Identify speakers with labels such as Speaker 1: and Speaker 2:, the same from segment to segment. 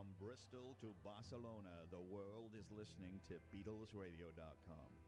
Speaker 1: From Bristol to Barcelona, the world is listening to BeatlesRadio.com.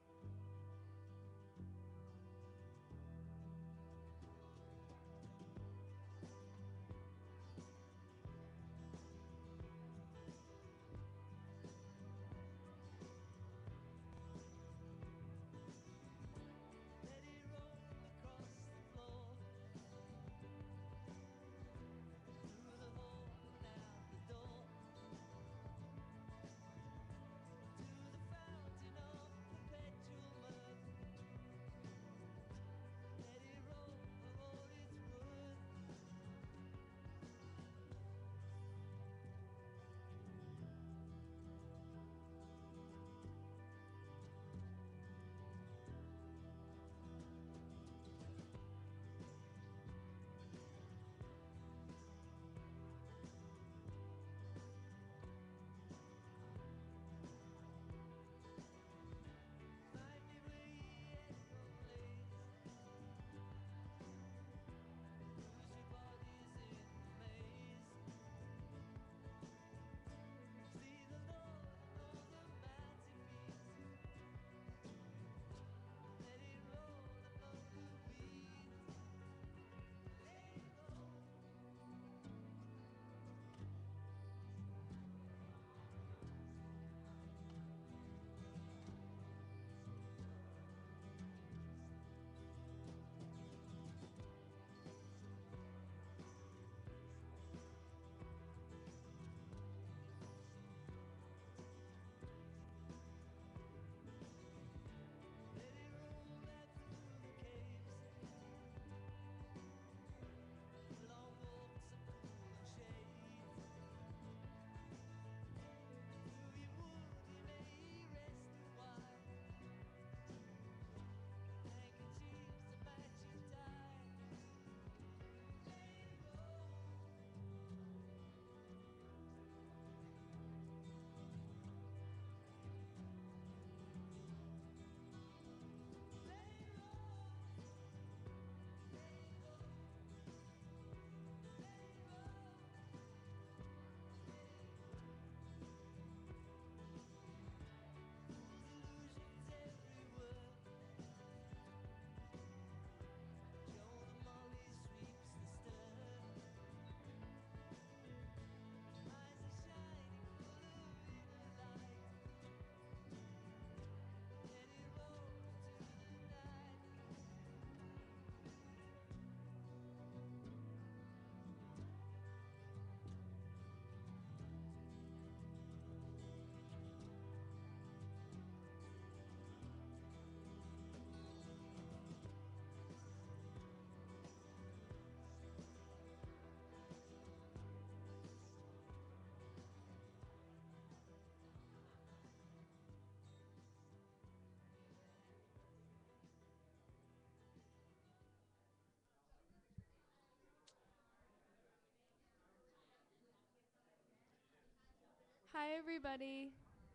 Speaker 2: Hi, everybody.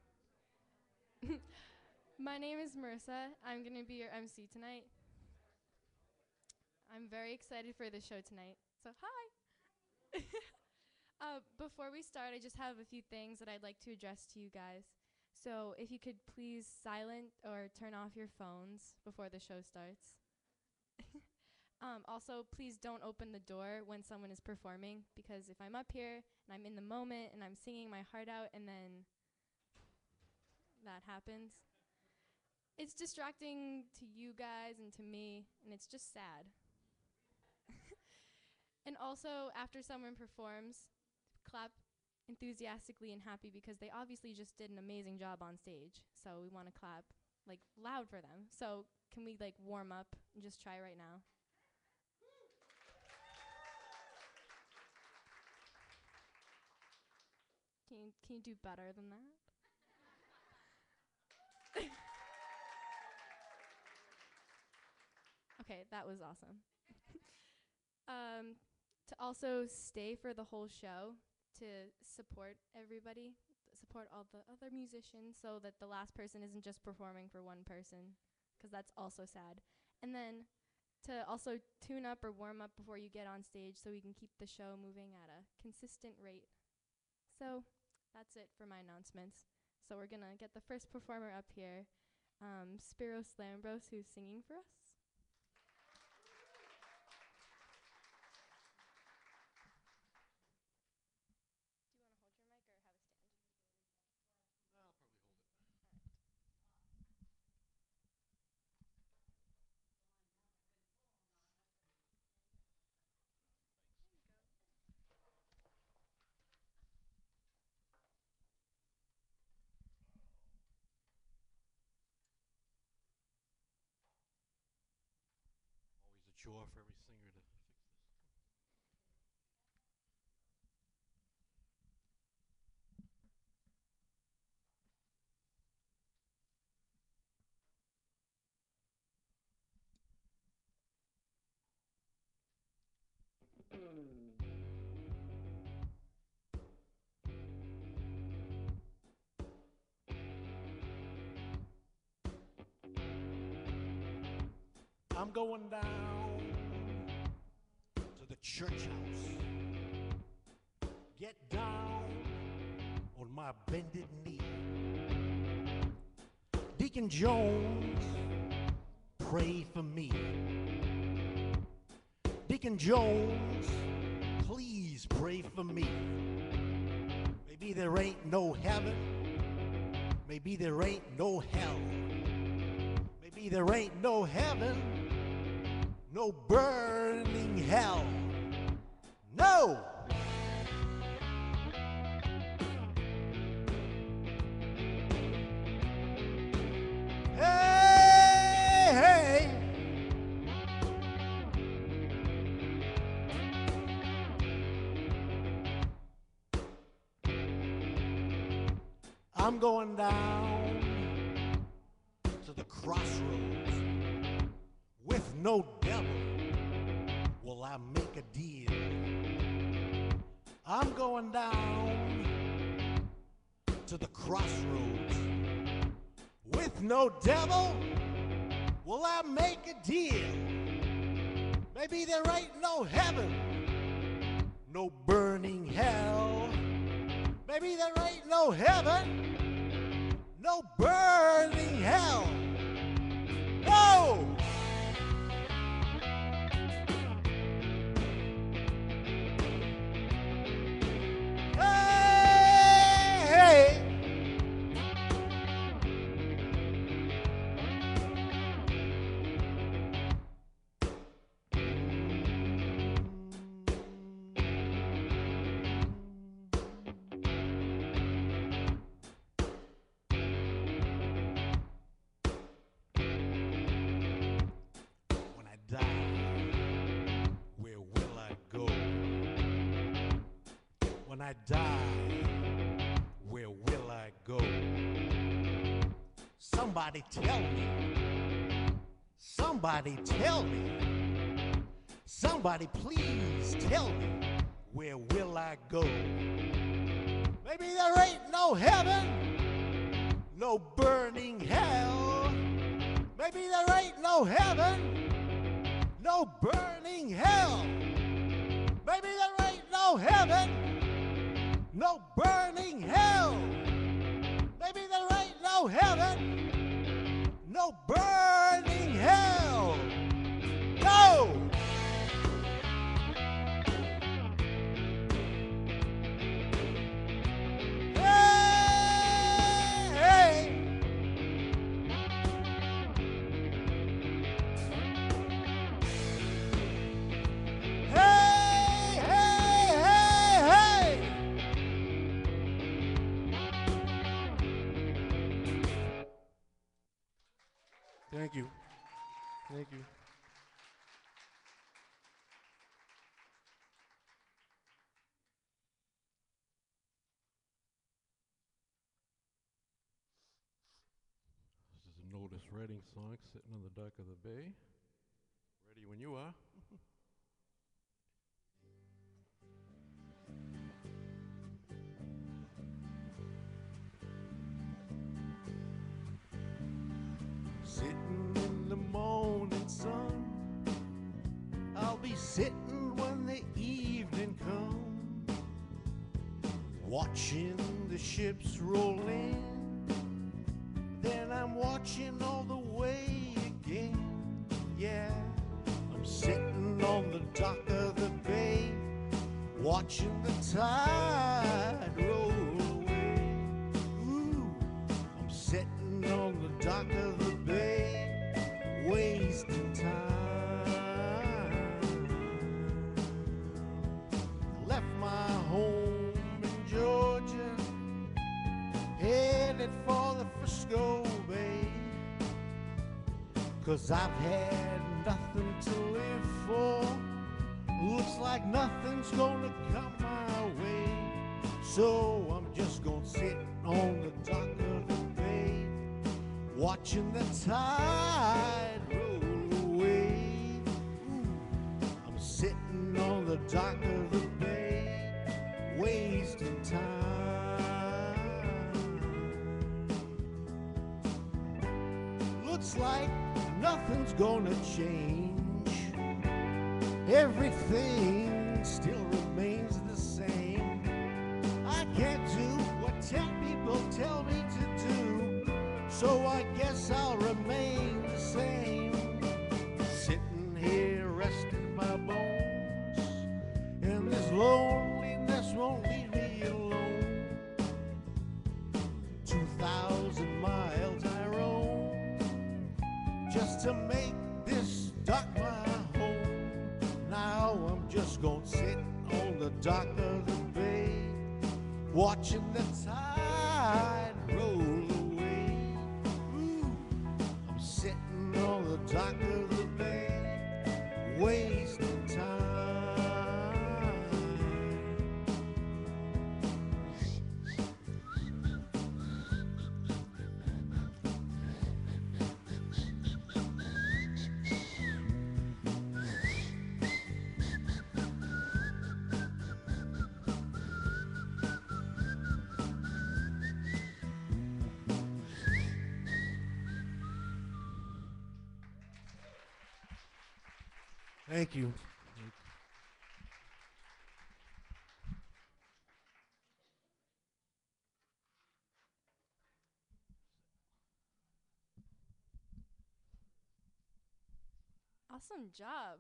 Speaker 2: My name is Marissa. I'm going to be your MC tonight. I'm very excited for the show tonight. So, hi. Before we start, I just have a few things that I'd like to address to you guys. So, if you could please silent or turn off your phones before the show starts. Also, please don't open the door when someone is performing, because if I'm up here and I'm in the moment and I'm singing my heart out and then that happens, it's distracting to you guys and to me, and it's just sad. And also, after someone performs, clap enthusiastically and happy because they obviously just did an amazing job on stage. So we want to clap like loud for them. So can we like warm up and just try right now? Can you do better than that? Okay, that was awesome. To also stay for the whole show, to support everybody, support all the other musicians so that the last person isn't just performing for one person, because that's also sad. And then to also tune up or warm up before you get on stage so we can keep the show moving at a consistent rate. So that's it for my announcements. So we're gonna get the first performer up here, Spiros Lambros, who's singing for us.
Speaker 3: Always a chore for every singer to fix this. I'm going down to the church house. Get down on my bended knee. Deacon Jones, pray for me. Deacon Jones, please pray for me. Maybe there ain't no heaven. Maybe there ain't no hell. Maybe there ain't no heaven, no burning hell. No! Hey, hey! I'm going down to the crossroads with no devil. Will I make a deal? I'm going down to the crossroads with no devil. Will I make a deal? Maybe there ain't no heaven, no burning hell. Maybe there ain't no heaven, no burning hell. No! Hey, hey! When I die, where will I go? When I die, where will I go? Somebody tell me. Somebody tell me. Somebody please tell me, where will I go? Maybe there ain't no heaven, no burning hell. Maybe there ain't no heaven, no burning hell. Maybe there ain't no heaven, no burning hell. Maybe there ain't no heaven, no burning hell. No! Hey, hey. Hey, hey, hey, hey. Thank you. Thank you. This is an Otis Redding song, Sitting on the Dock of the Bay. Ready when you are. Sitting in the morning sun, I'll be sitting when the evening comes, watching the ships roll in. Then I'm watching all the way again. Yeah, I'm sitting on the dock of the bay, watching the tide roll away. Ooh, I'm sitting on the dock of the bay, wasting time. Left my home in Georgia, headed for the Frisco Bay, 'cause I've had nothing to live for. Looks like nothing's gonna come my way, so I'm just gonna sit on the dock of the bay, watching the tide roll away. Ooh, I'm sitting on the dock of the bay, wasting time. Looks like nothing's gonna change. Everything still remains the same. I can't do what 10 people tell me to do, so I guess I'll remain the same. Sitting here resting my bones, and this loneliness won't leave me alone. 2,000 miles I roam just to make this dock my home. Now I'm just gonna sit on the dock of the bay, watching the tide roll away. Ooh, I'm sitting on the dock of the bay, wasting time. Thank you.
Speaker 2: Awesome job.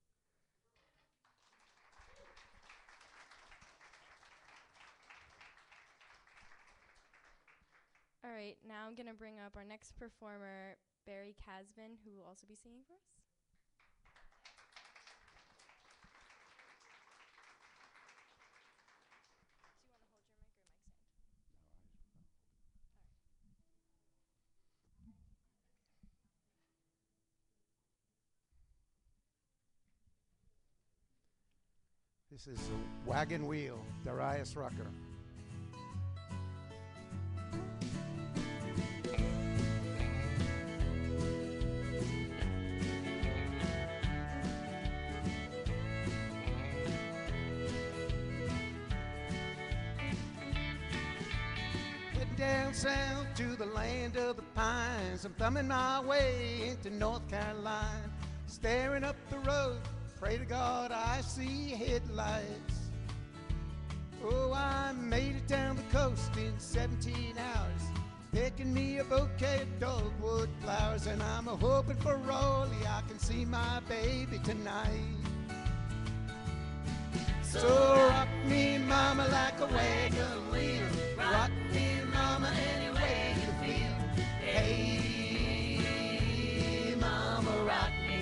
Speaker 2: All right, now I'm going to bring up our next performer, Barry Casvin, who will also be singing for us.
Speaker 4: This is a Wagon Wheel, Darius Rucker. Heading down south to the land of the pines, I'm thumbing my way into North Carolina, staring up the road. Pray to God I see headlights. Oh, I made it down the coast in 17 hours, picking me a bouquet of dogwood flowers, and I'm hoping for Rolly I can see my baby tonight. So rock me, mama, like a wagon wheel. Rock me, mama, any way you feel. Hey, mama, rock me.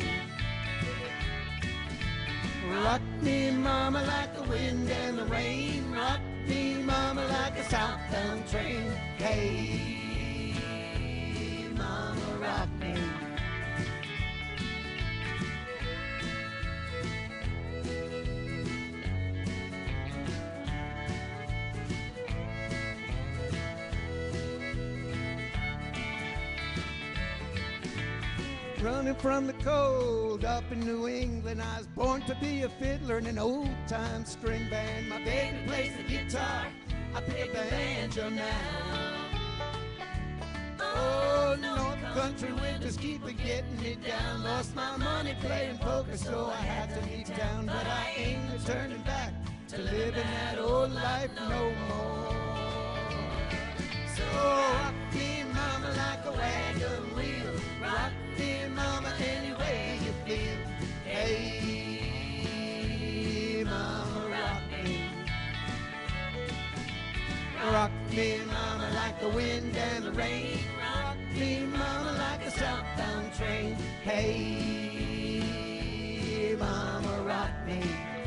Speaker 4: Rock me, mama, like the wind and the rain. Rock me, mama, like a southbound train. Hey, mama, rock me. Running from the cold up in New England, I was born to be a fiddler in an old-time string band. My baby plays the guitar, I play the banjo now. Oh, North Country winters keep getting me down. Lost my money playing poker, so I had to leave town. But I ain't returning back to living that old life no more. Rock me, mama, like the wind and the rain. Rock me, mama, like a southbound train. Hey, mama, rock me.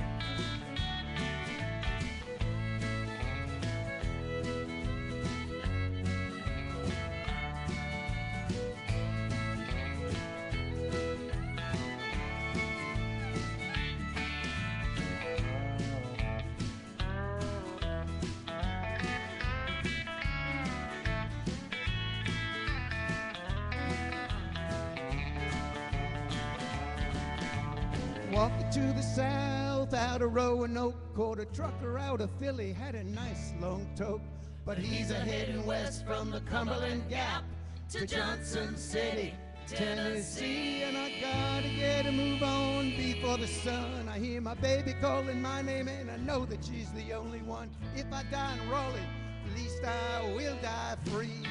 Speaker 4: Walking to the south out of Roanoke, caught a trucker out of Philly, had a nice long tote. But he's a heading west from the Cumberland Gap to Johnson City, Tennessee. And I gotta get a move on before the sun. I hear my baby calling my name and I know that she's the only one. If I die in Raleigh, at least I will die free.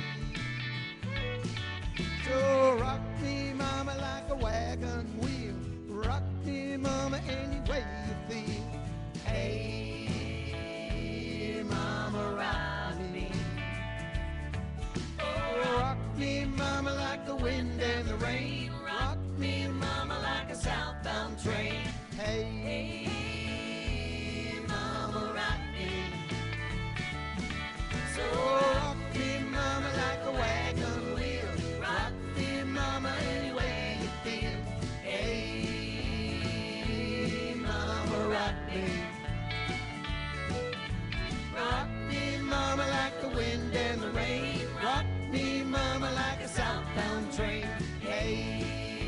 Speaker 4: So rock me, mama, like a wagon wheel. Rock me, mama, any way you feel. Hey, mama, rock me. Oh, rock me, mama, like the wind and the rain. Rock me, mama, like a southbound train. Hey, mama, rock me. So rock me, mama, like a wagon wheel. Rock me, mama, any way you feel. Hey, rock me. Rock me, mama, like the wind and the rain. Rock me, mama, like a southbound train. Hey,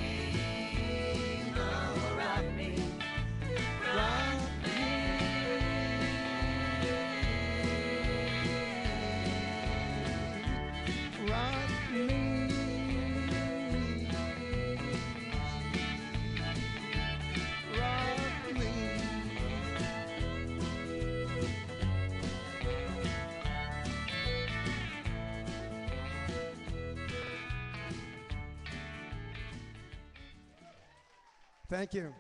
Speaker 4: mama, rock me. Rock me. Rock me. Thank you.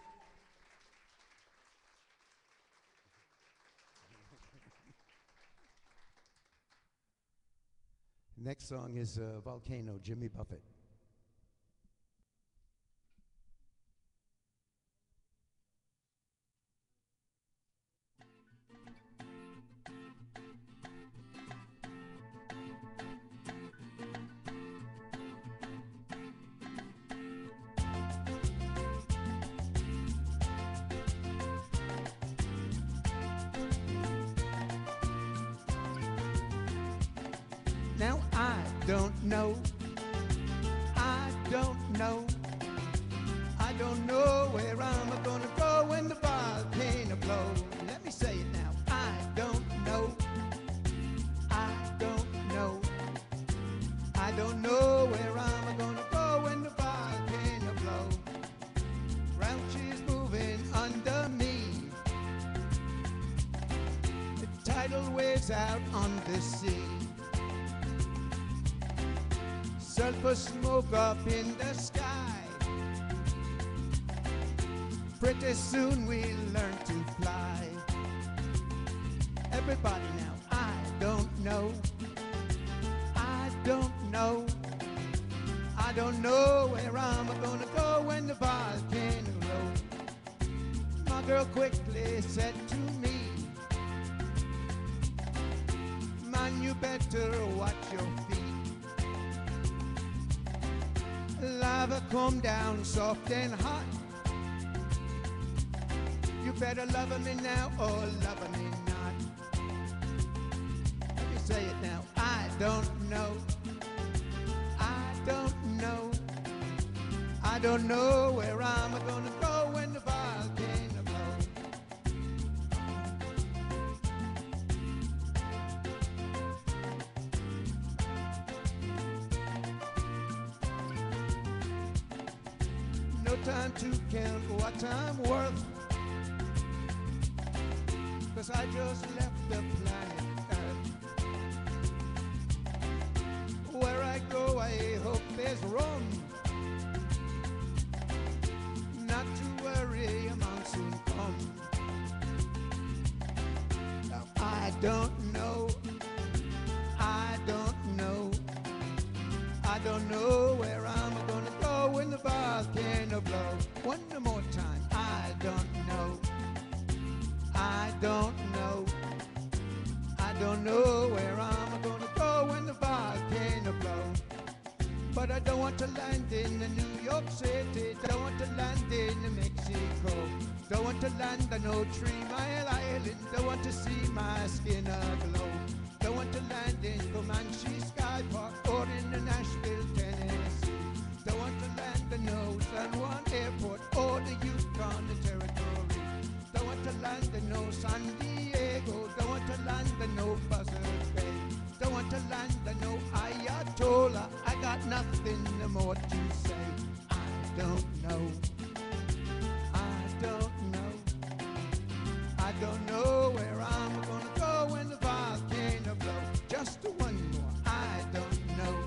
Speaker 4: Next song is Volcano, Jimmy Buffett. Now I don't know where I'm gonna go when the volcano blows. Let me say it now, I don't know where I'm gonna go when the volcano blows. Round is moving under me, the tidal waves out on the sea. Sulfur smoke up in the sky. Pretty soon we'll learn to fly. Everybody now, I don't know where I'm gonna go when the volcano rolls. My girl quickly said to me, man, you better watch your feet. Lava come down soft and hot. You better love me now or love me not. Let me say it now. I don't know where I'm gonna go when the volcano blows. No time to count what I'm worth, 'cause I just left the planet Earth. Where I go, I hope there's room not to worry, a monsoon come. Now, I don't know volcano blow. One more time. I don't know. I don't know. I don't know where I'm gonna go when the volcano blow. But I don't want to land in New York City. Don't want to land in Mexico. Don't want to land on no 3 Mile Island. Don't want to see my skin aglow. Don't want to land in Comanche Sky Park or in Nashville, Tennessee. Don't want to land in no San Juan Airport or the Yukon Territory. Don't want to land in no San Diego. Don't want to land in no Buzzards Bay. Don't want to land in no Ayatollah. I got nothing more to say. I don't know. I don't know. I don't know where I'm gonna go when the volcano blows. Just one more. I don't know.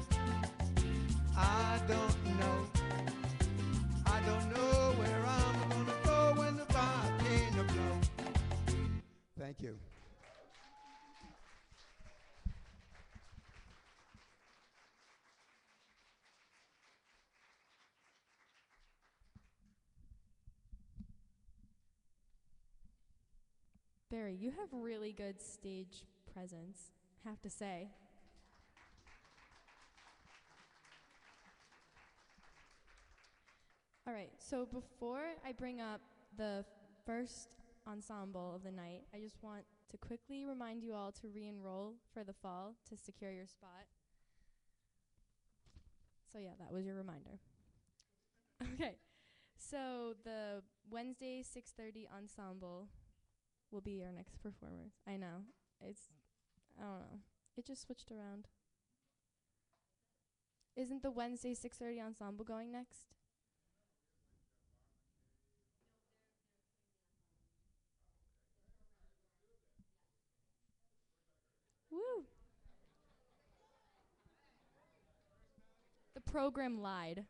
Speaker 4: I don't know. I don't know where I'm gonna go when the volcano blows. Thank you.
Speaker 2: Barry, you have really good stage presence, have to say. All right, so before I bring up the first ensemble of the night, I just want to quickly remind you all to re-enroll for the fall to secure your spot. So yeah, that was your reminder. Okay, so the Wednesday 6:30 ensemble will be our next performers. I know, I don't know. It just switched around. Isn't the Wednesday 6:30 ensemble going next? Woo! The program lied.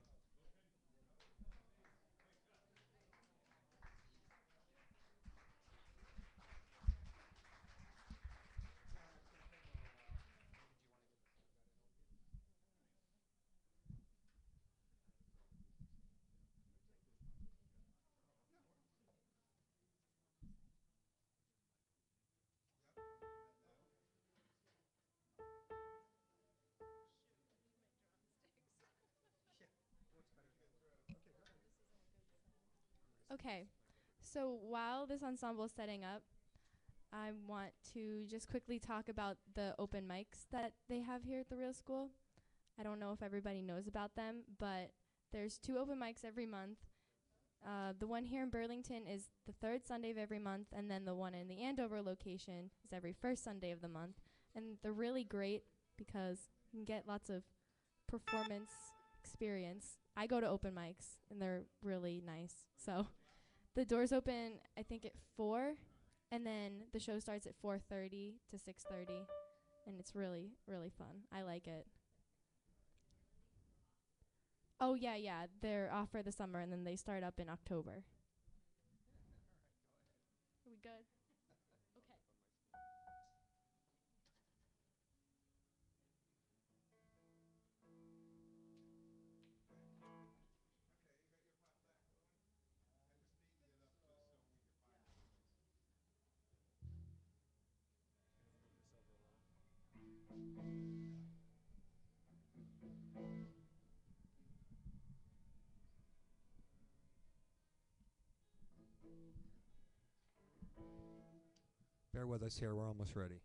Speaker 2: Okay, so while this ensemble is setting up, I want to just quickly talk about the open mics that they have here at the Real School. I don't know if everybody knows about them, but there's 2 open mics every month. The one here in Burlington is the 3rd Sunday of every month, and then the one in the Andover location is every 1st Sunday of the month. And they're really great because you can get lots of performance experience. I go to open mics, and they're really nice. So the doors open, I think, at 4, and then the show starts at 4:30 to 6:30, and it's really, really fun. I like it. Oh, yeah, they're off for the summer, and then they start up in October. Are we good? Okay.
Speaker 5: Bear with us here. We're almost ready.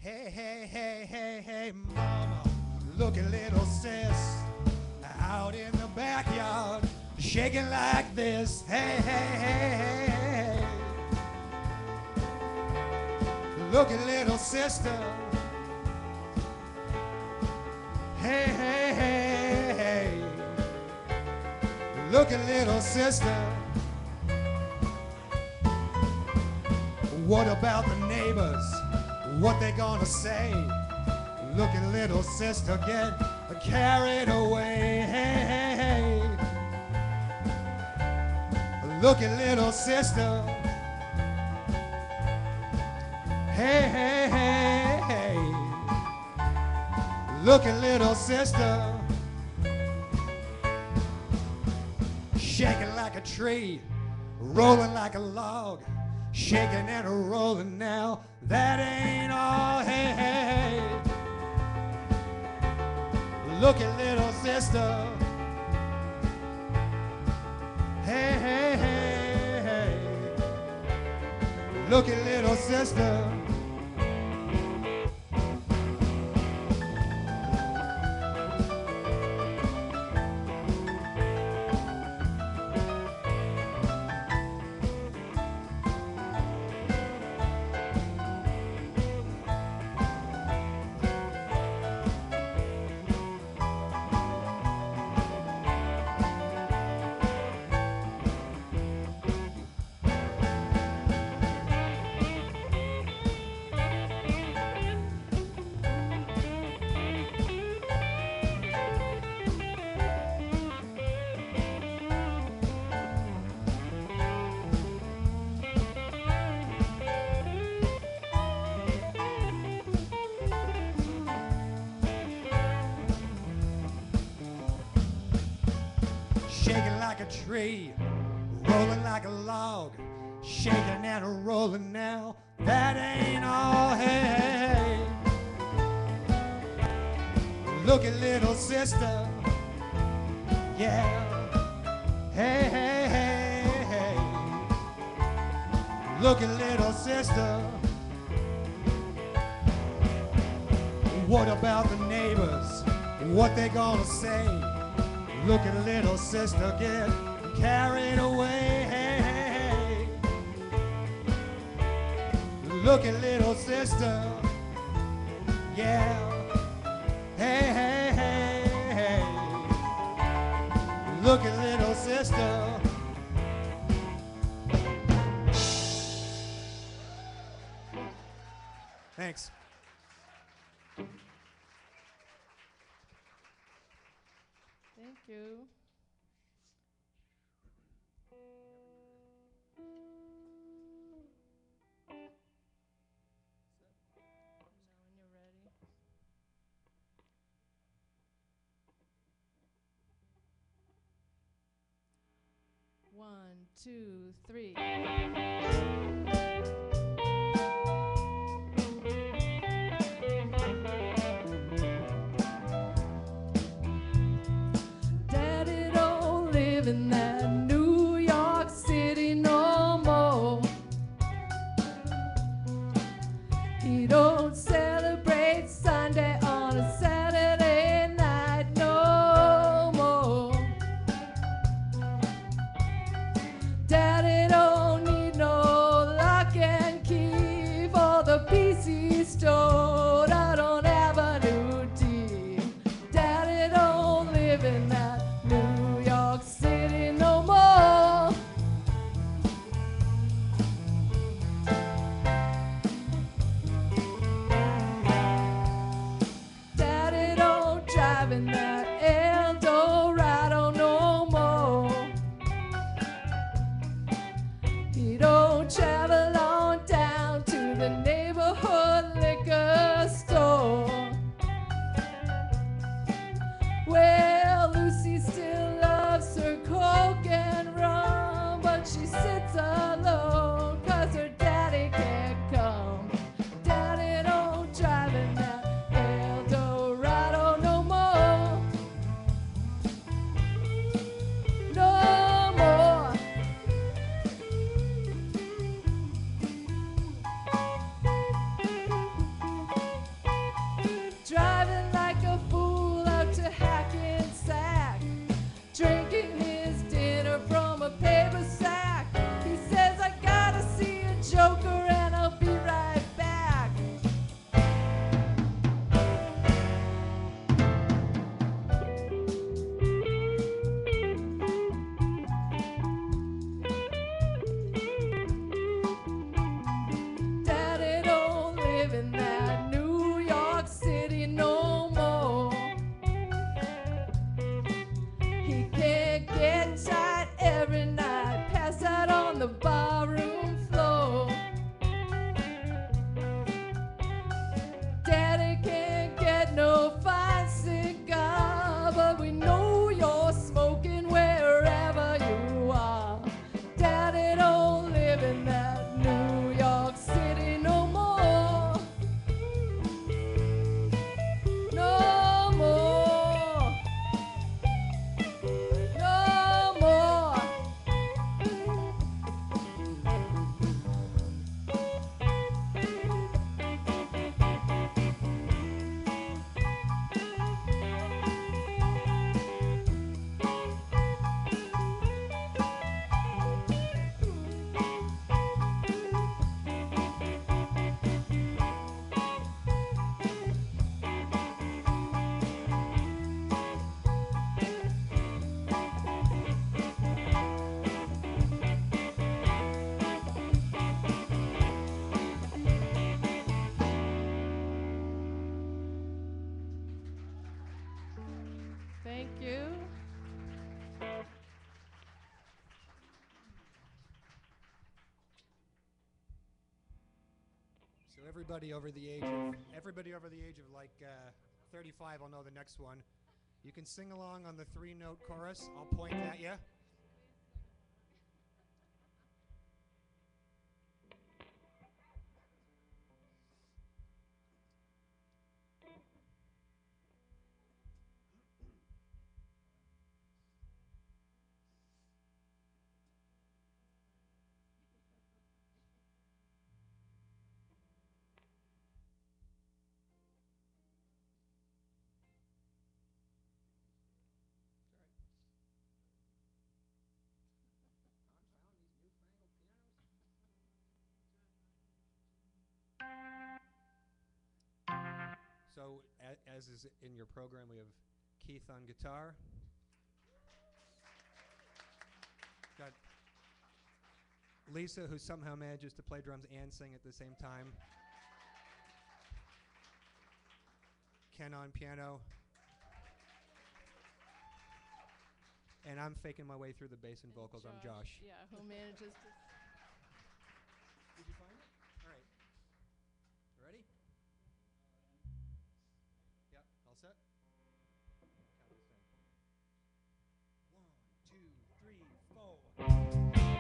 Speaker 3: Hey, hey, hey, hey, hey, mama, look at little sis out in the backyard, shaking like this. Hey, hey, hey, hey, hey. Look at little sister. Hey, hey, hey, hey. Look at little sister. What about the neighbors? What they gonna say? Look at little sister get carried away. Hey, hey, hey. Look at little sister. Hey, hey, hey, hey. Look at little sister. Shaking like a tree, rolling like a log, shaking and a rolling now. That ain't all. Hey, hey, hey. Look at little sister. Hey, hey, hey, hey. Look at little sister. Shaking like a tree, rolling like a log, shaking and a rolling now. That ain't all. Hey, hey, hey. Look at little sister. Yeah. Hey, hey, hey, hey. Look at little sister. What about the neighbors? What they gonna say? Look at little sister get carried away. Hey, hey, hey. Look at little sister. Yeah. Hey, hey, hey, hey. Look at little sister. Thanks.
Speaker 2: Thank you. When you're ready. 1, 2, 3. Daddy don't live in that New York City no more. He don't celebrate Sunday on a Saturday night no more. Daddy don't need no lock and key for the PC store out on Avenue D. Daddy don't live in that New York City no more. Daddy don't drive in that Eldorado no more. He don't travel on down to the neighborhood liquor store. Well, Lucy still loves her Coke and rum, but she sits alone 'cause her daddy can't come. Daddy don't drive in that Eldorado no more. you.
Speaker 5: So everybody over the age of like 35 will know the next one. You can sing along on the 3-note chorus. I'll point at you. So, as is in your program, we have Keith on guitar. Got Lisa, who somehow manages to play drums and sing at the same time. Ken on piano. And I'm faking my way through the bass and vocals. I'm Josh.
Speaker 2: Yeah, who manages to...
Speaker 5: Did you find it? All right. Ready? Yep, all set? Count us in. 1, 2, 3, 4.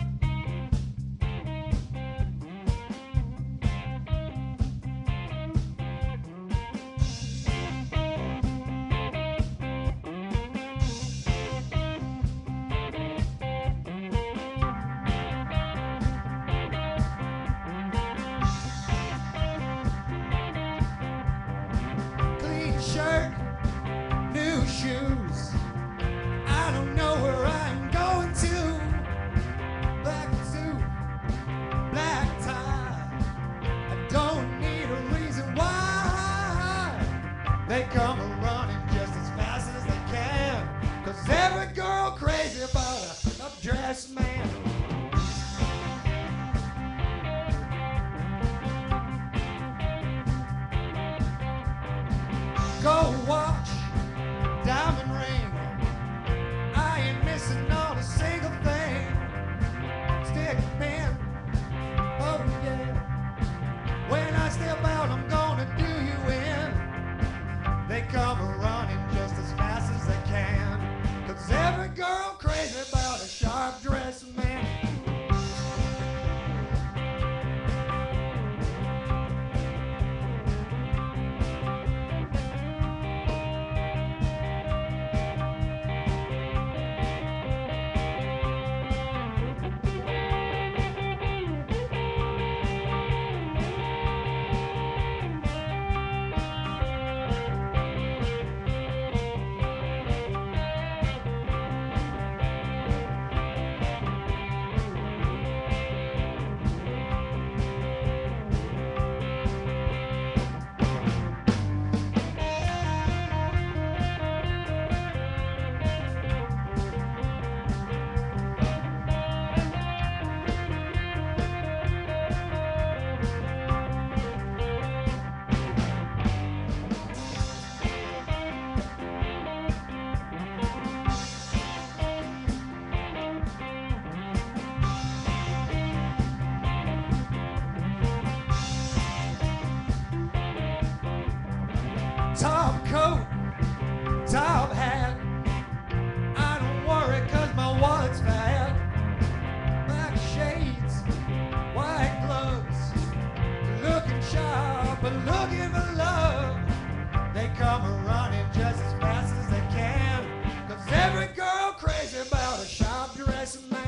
Speaker 5: Clean shirt, new shoes. I don't know where I'm going to. Black suit, black tie. I don't need a reason why. They come a running just as fast as they can. 'Cause every girl crazy about a dressed man. Gold watch, diamond ring. I ain't missing not a single thing. Stick pin, oh yeah. When I step out, I'm gonna do you in. They come a running just as fast as they can. 'Cause every girl crazy about a sharp dressed man. Top coat, top hat. I don't worry 'cause my wallet's fat. Black shades, white gloves. Looking sharp but looking for love. They come running just as fast as they can. 'Cause every girl crazy about a sharp dressed man.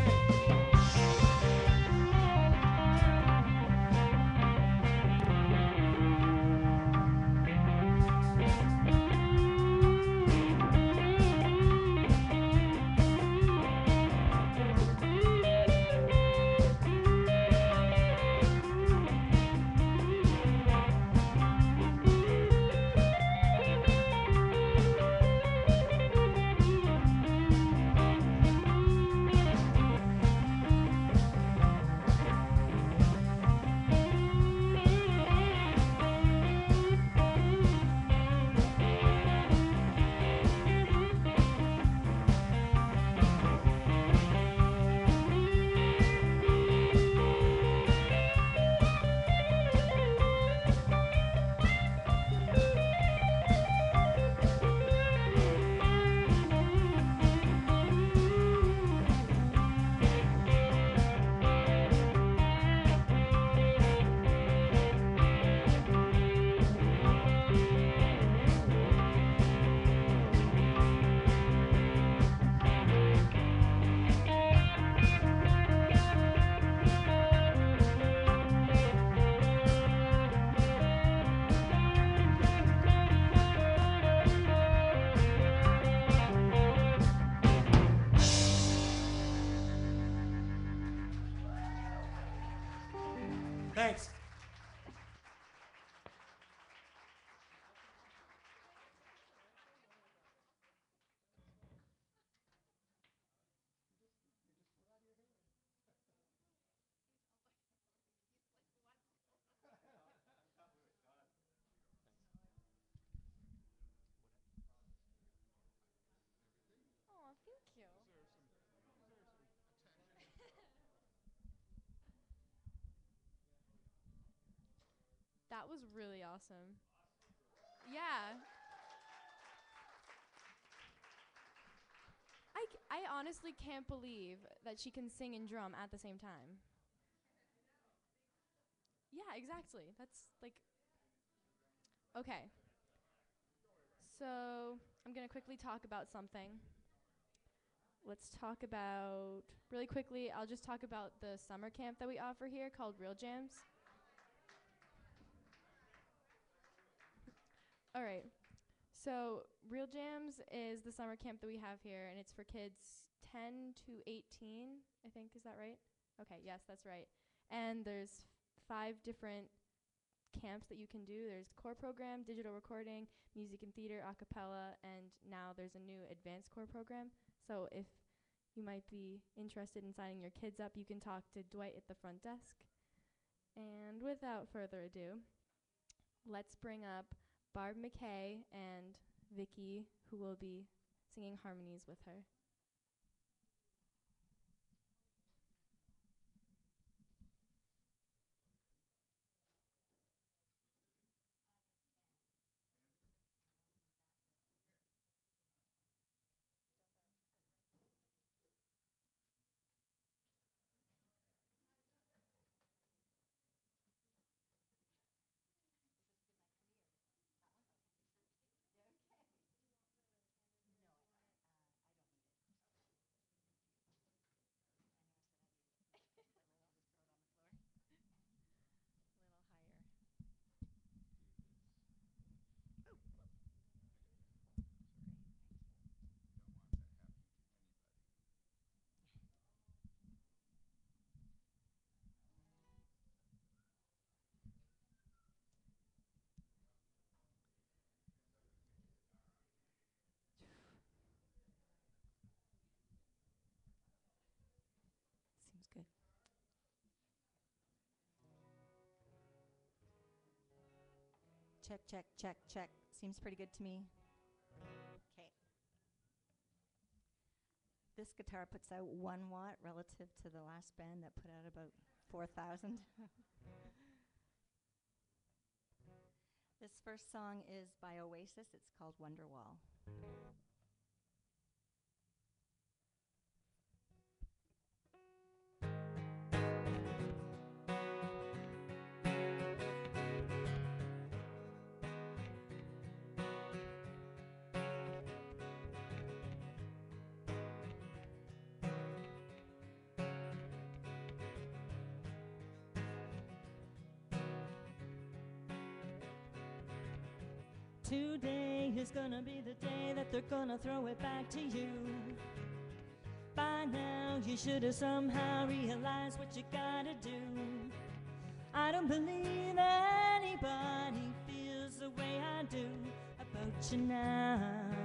Speaker 2: was really awesome. Yeah. I honestly can't believe that she can sing and drum at the same time. Yeah, exactly. That's like, okay. So I'm going to quickly talk about something. Let's talk about, really quickly, I'll just talk about the summer camp that we offer here called Real Jams. All right. So Real Jams is the summer camp that we have here, and it's for kids 10 to 18, I think. Is that right? Okay, yes, that's right. And there's 5 different camps that you can do. There's core program, digital recording, music and theater, a cappella, and now there's a new advanced core program. So if you might be interested in signing your kids up, you can talk to Dwight at the front desk. And without further ado, let's bring up Barb McKay and Vicky, who will be singing harmonies with her. Seems good.
Speaker 6: Check, check, check, check. Seems pretty good to me. Okay. This guitar puts out 1 watt relative to the last band that put out about 4,000. This first song is by Oasis. It's called Wonderwall. 'Today is gonna be the day that they're gonna throw it back to you. By now you should have somehow realized what you gotta do. I don't believe anybody feels the way I do about you now.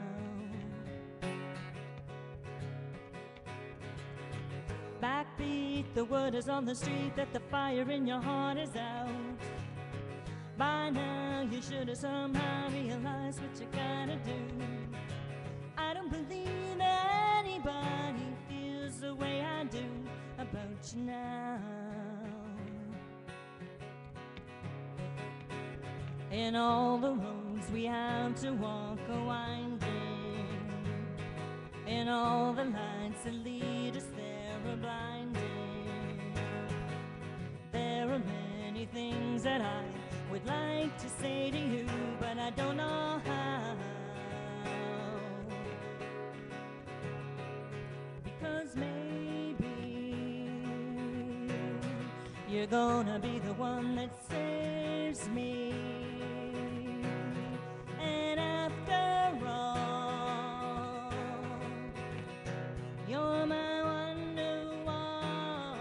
Speaker 6: Backbeat, the word is on the street that the fire in your heart is out. By now you should have somehow realized what you gotta do. I don't believe anybody feels the way I do about you now. In all the roads we have to walk are winding. In all the lights that lead us there are blinding. There are many things that I would like to say to you, but I don't know how. Because maybe you're gonna be the one that saves me. And after all, you're my wonderwall.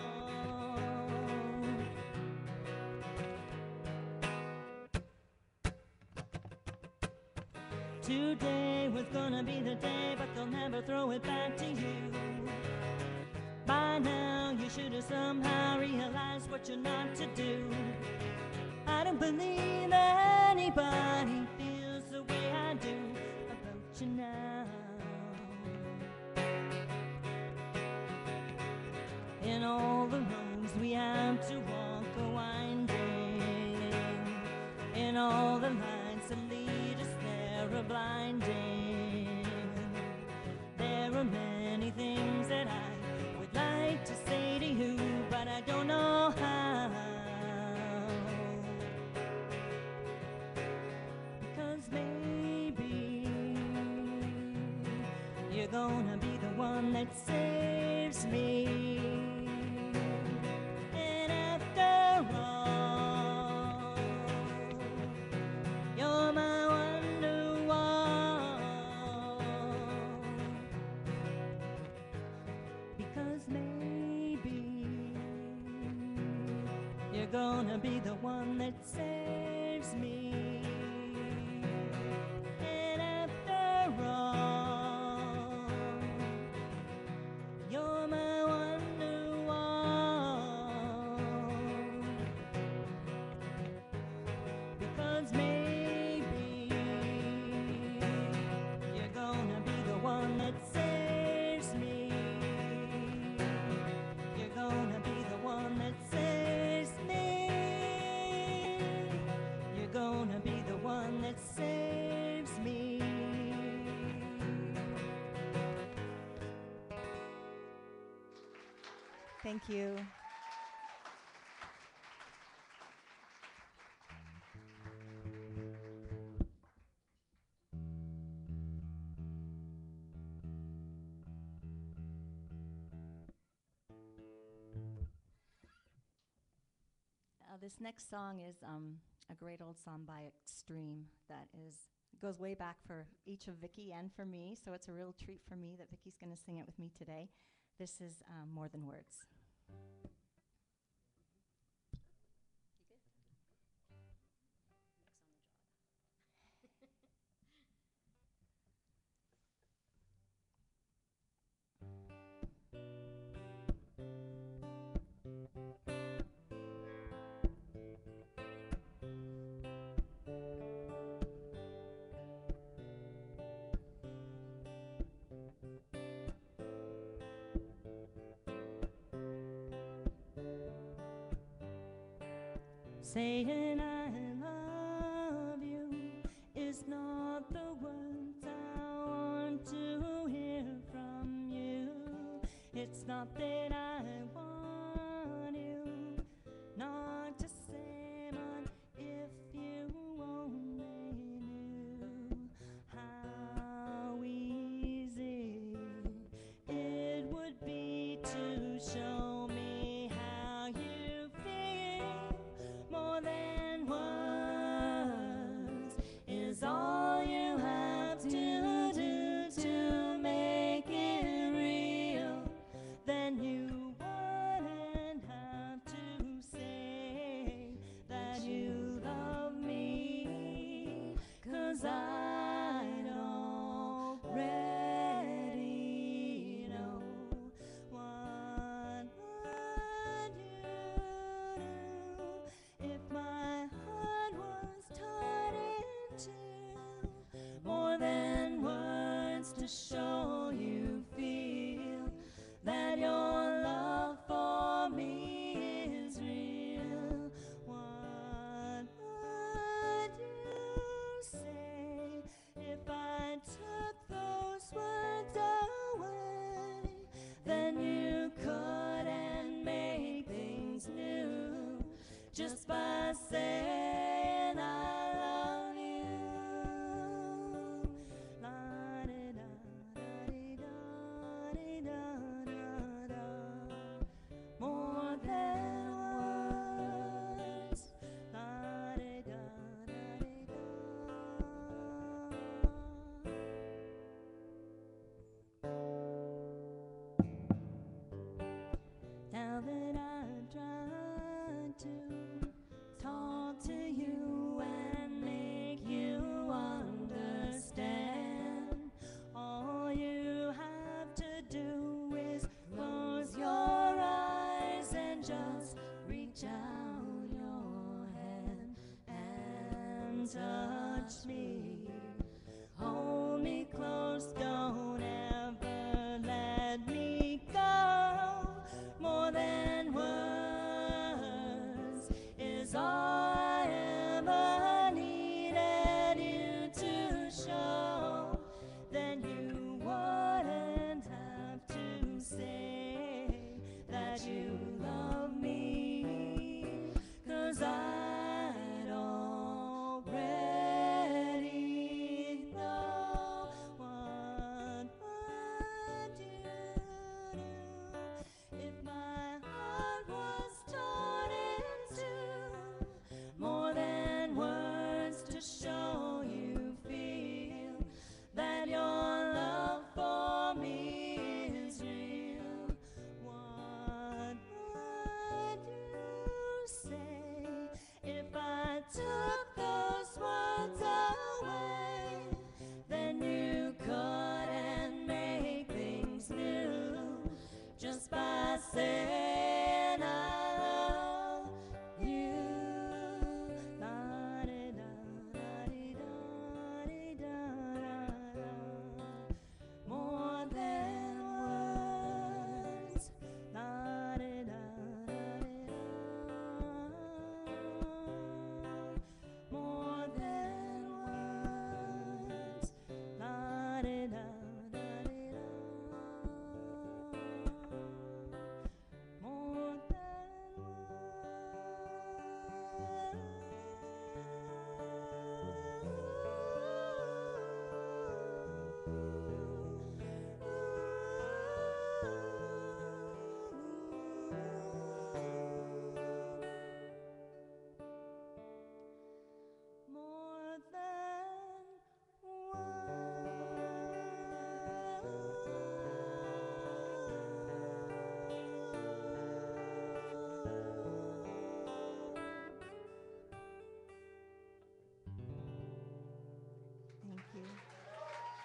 Speaker 6: Today was gonna be the day, but they'll never throw it back to you. By now you should have somehow realized what you're not to do. I don't believe anybody feels the way I do about you now. In all the roads we have to walk are winding. In blinding. There are many things that I would like to say to you, but I don't know how. Because maybe you're gonna be the one that saves me. And after all, you're my wonderwall. Because maybe you're gonna be the one that saves me. And after all, you're my wonderwall. Because maybe you're gonna be the one that saves me. You're gonna be the one that saves me. You're gonna be the one that saves me. Thank you. This next song is a great old song by Extreme that goes way back for each of Vicky and for me, so it's a real treat for me that Vicky's going to sing it with me today. This is More Than Words. Saying I love you is not the words I want to hear from you. It's not that I want you not to say, but if you only knew how easy it would be to show me how you feel. More than words is all you have to do to make it real. Then you wouldn't have to say that you love me, 'cause I'd already know. What would you do if my heart was torn in two? More than words to show you feel that your love for me is real. What would you say if I took those words away? Then you couldn't make things new just by saying I love you. La-di-da-da-di-da-di-da-da. More than words. La-di-da-da-di-da. Now that I've tried to talk to you and make you understand, all you have to do is close your eyes and just reach out your hand and touch me. Hold me close, don't ever let me go. More than words is all I ever needed you to show.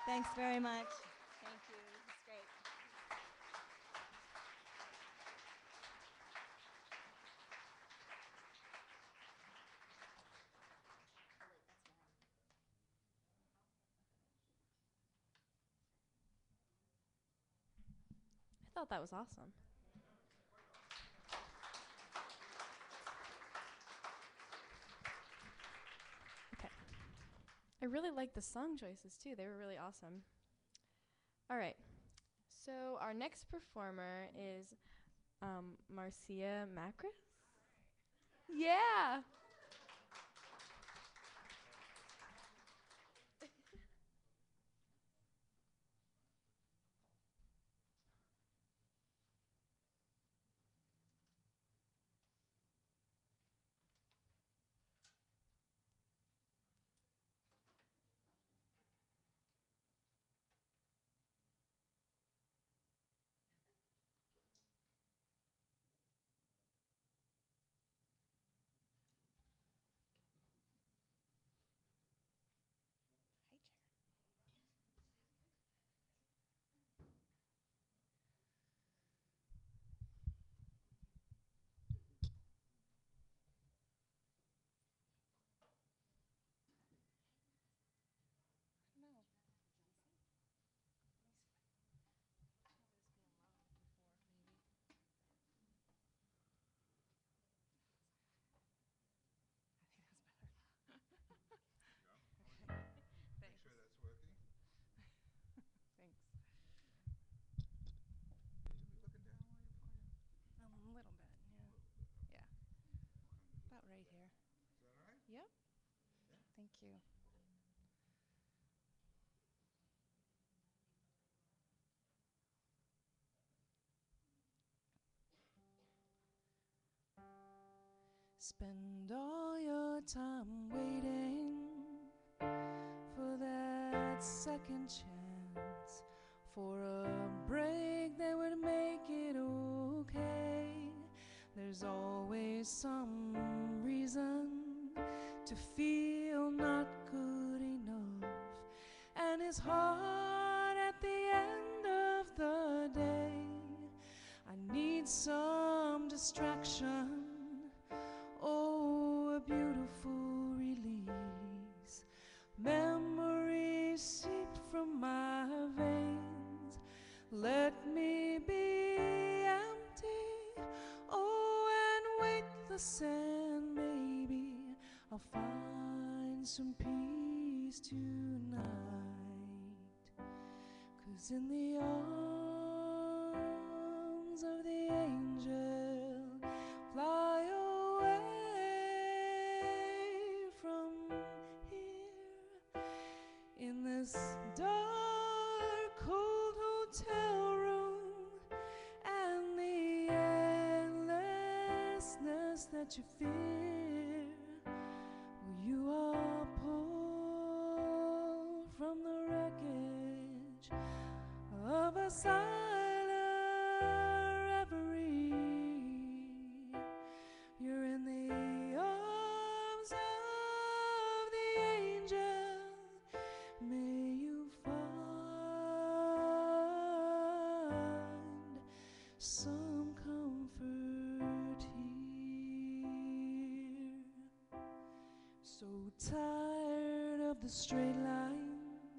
Speaker 6: Thanks very much. Thank you. It's great.
Speaker 2: I thought that was awesome. Okay. I really like the song choices too. They were really awesome. All right. So our next performer is Marcia Macris. Yeah.
Speaker 7: Spend all your time waiting for that second chance, for a break that would make it okay. There's always some reason to feel not good enough, and it's hard at the end of the day. I need some distraction. Oh, a beautiful release. Memories seep from my veins. Let me be empty. Oh, and weightless, and maybe I'll find some peace tonight. 'Cause in the arms of the angel, fly away from here. In this dark, cold hotel room, and the endlessness that you fear, well, you are pulled from the wreckage of a silent reverie. You're in the arms of the angel. May you find some comfort here. So tired of the straight line.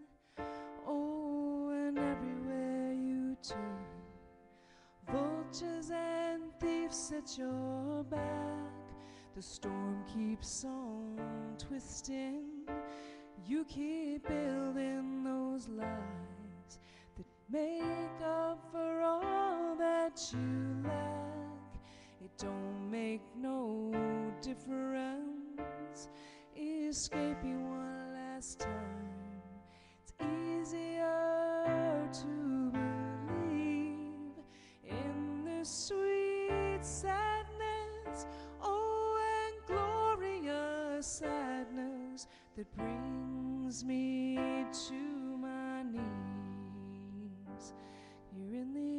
Speaker 7: Oh, and everywhere you turn, vultures and thieves at your back. The storm keeps on twisting. You keep building those lies that make up for all that you lack. It don't make no difference escaping one last time. It's easier to believe in this sweet sadness, oh, and glorious sadness that brings me to my knees. You're in the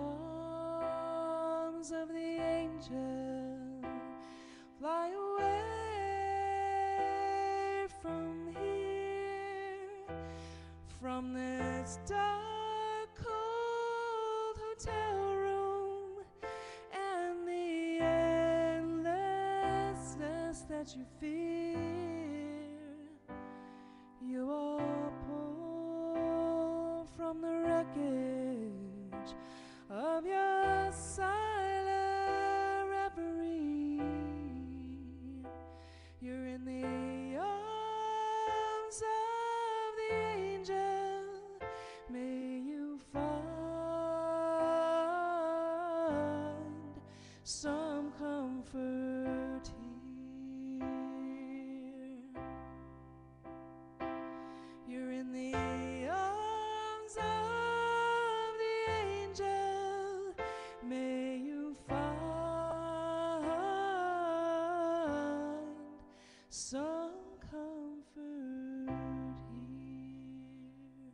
Speaker 7: arms of the angel. Fly away from here. from this dark, cold hotel room and the endlessness that you fear. You are pulled from the wreckage of your silent reverie. You're in the arms of the angel. May you find some comfort here. You're in the arms of the angel. May you find some comfort here.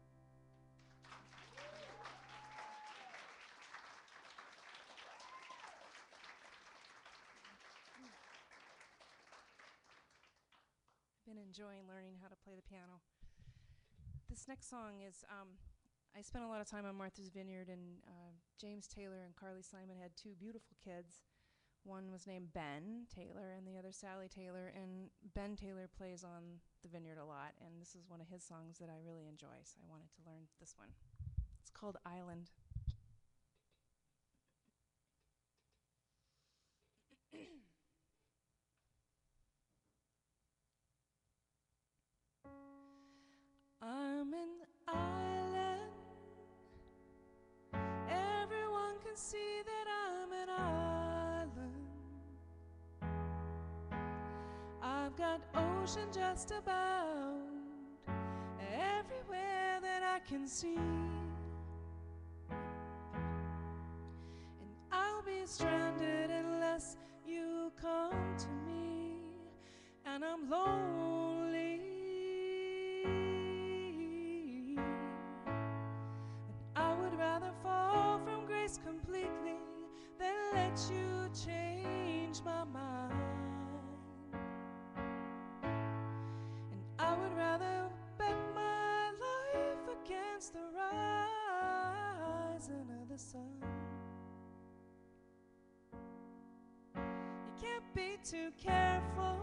Speaker 7: I've been enjoying learning how to play the piano. This next song is, I spent a lot of time on Martha's Vineyard, and James Taylor and Carly Simon had two beautiful kids. One was named Ben Taylor and the other Sally Taylor, and Ben Taylor plays on the vineyard a lot, and this is one of his songs that I really enjoy, so I wanted to learn this one. It's called Island. I'm an island. Everyone can see that I'm an island. I've got ocean just about everywhere that I can see. And I'll be stranded unless you come to me. And I'm lonely. I would rather fall from grace completely than let you change my mind. And I would rather bet my life against the rising of the sun. You can't be too careful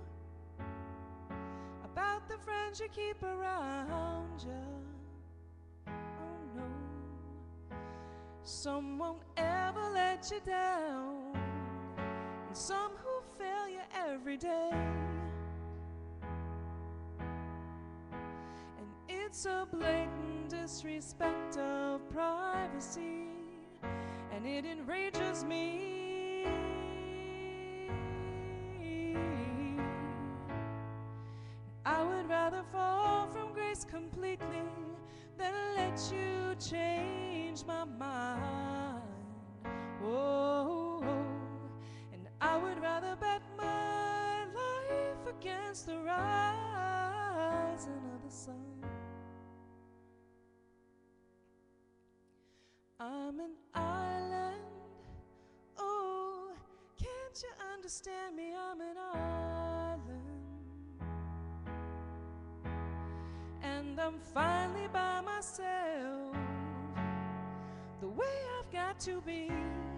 Speaker 7: about the friends you keep around you. Some won't ever let you down, and some who fail you every day. And it's a blatant disrespect of privacy, and it enrages me. I would rather fall from grace completely than let you change my mind. Oh, and I would rather bet my life against the rising of the sun. I'm an island. Oh, can't you understand me? I'm an island. And I'm finally by myself, the way I've got to be.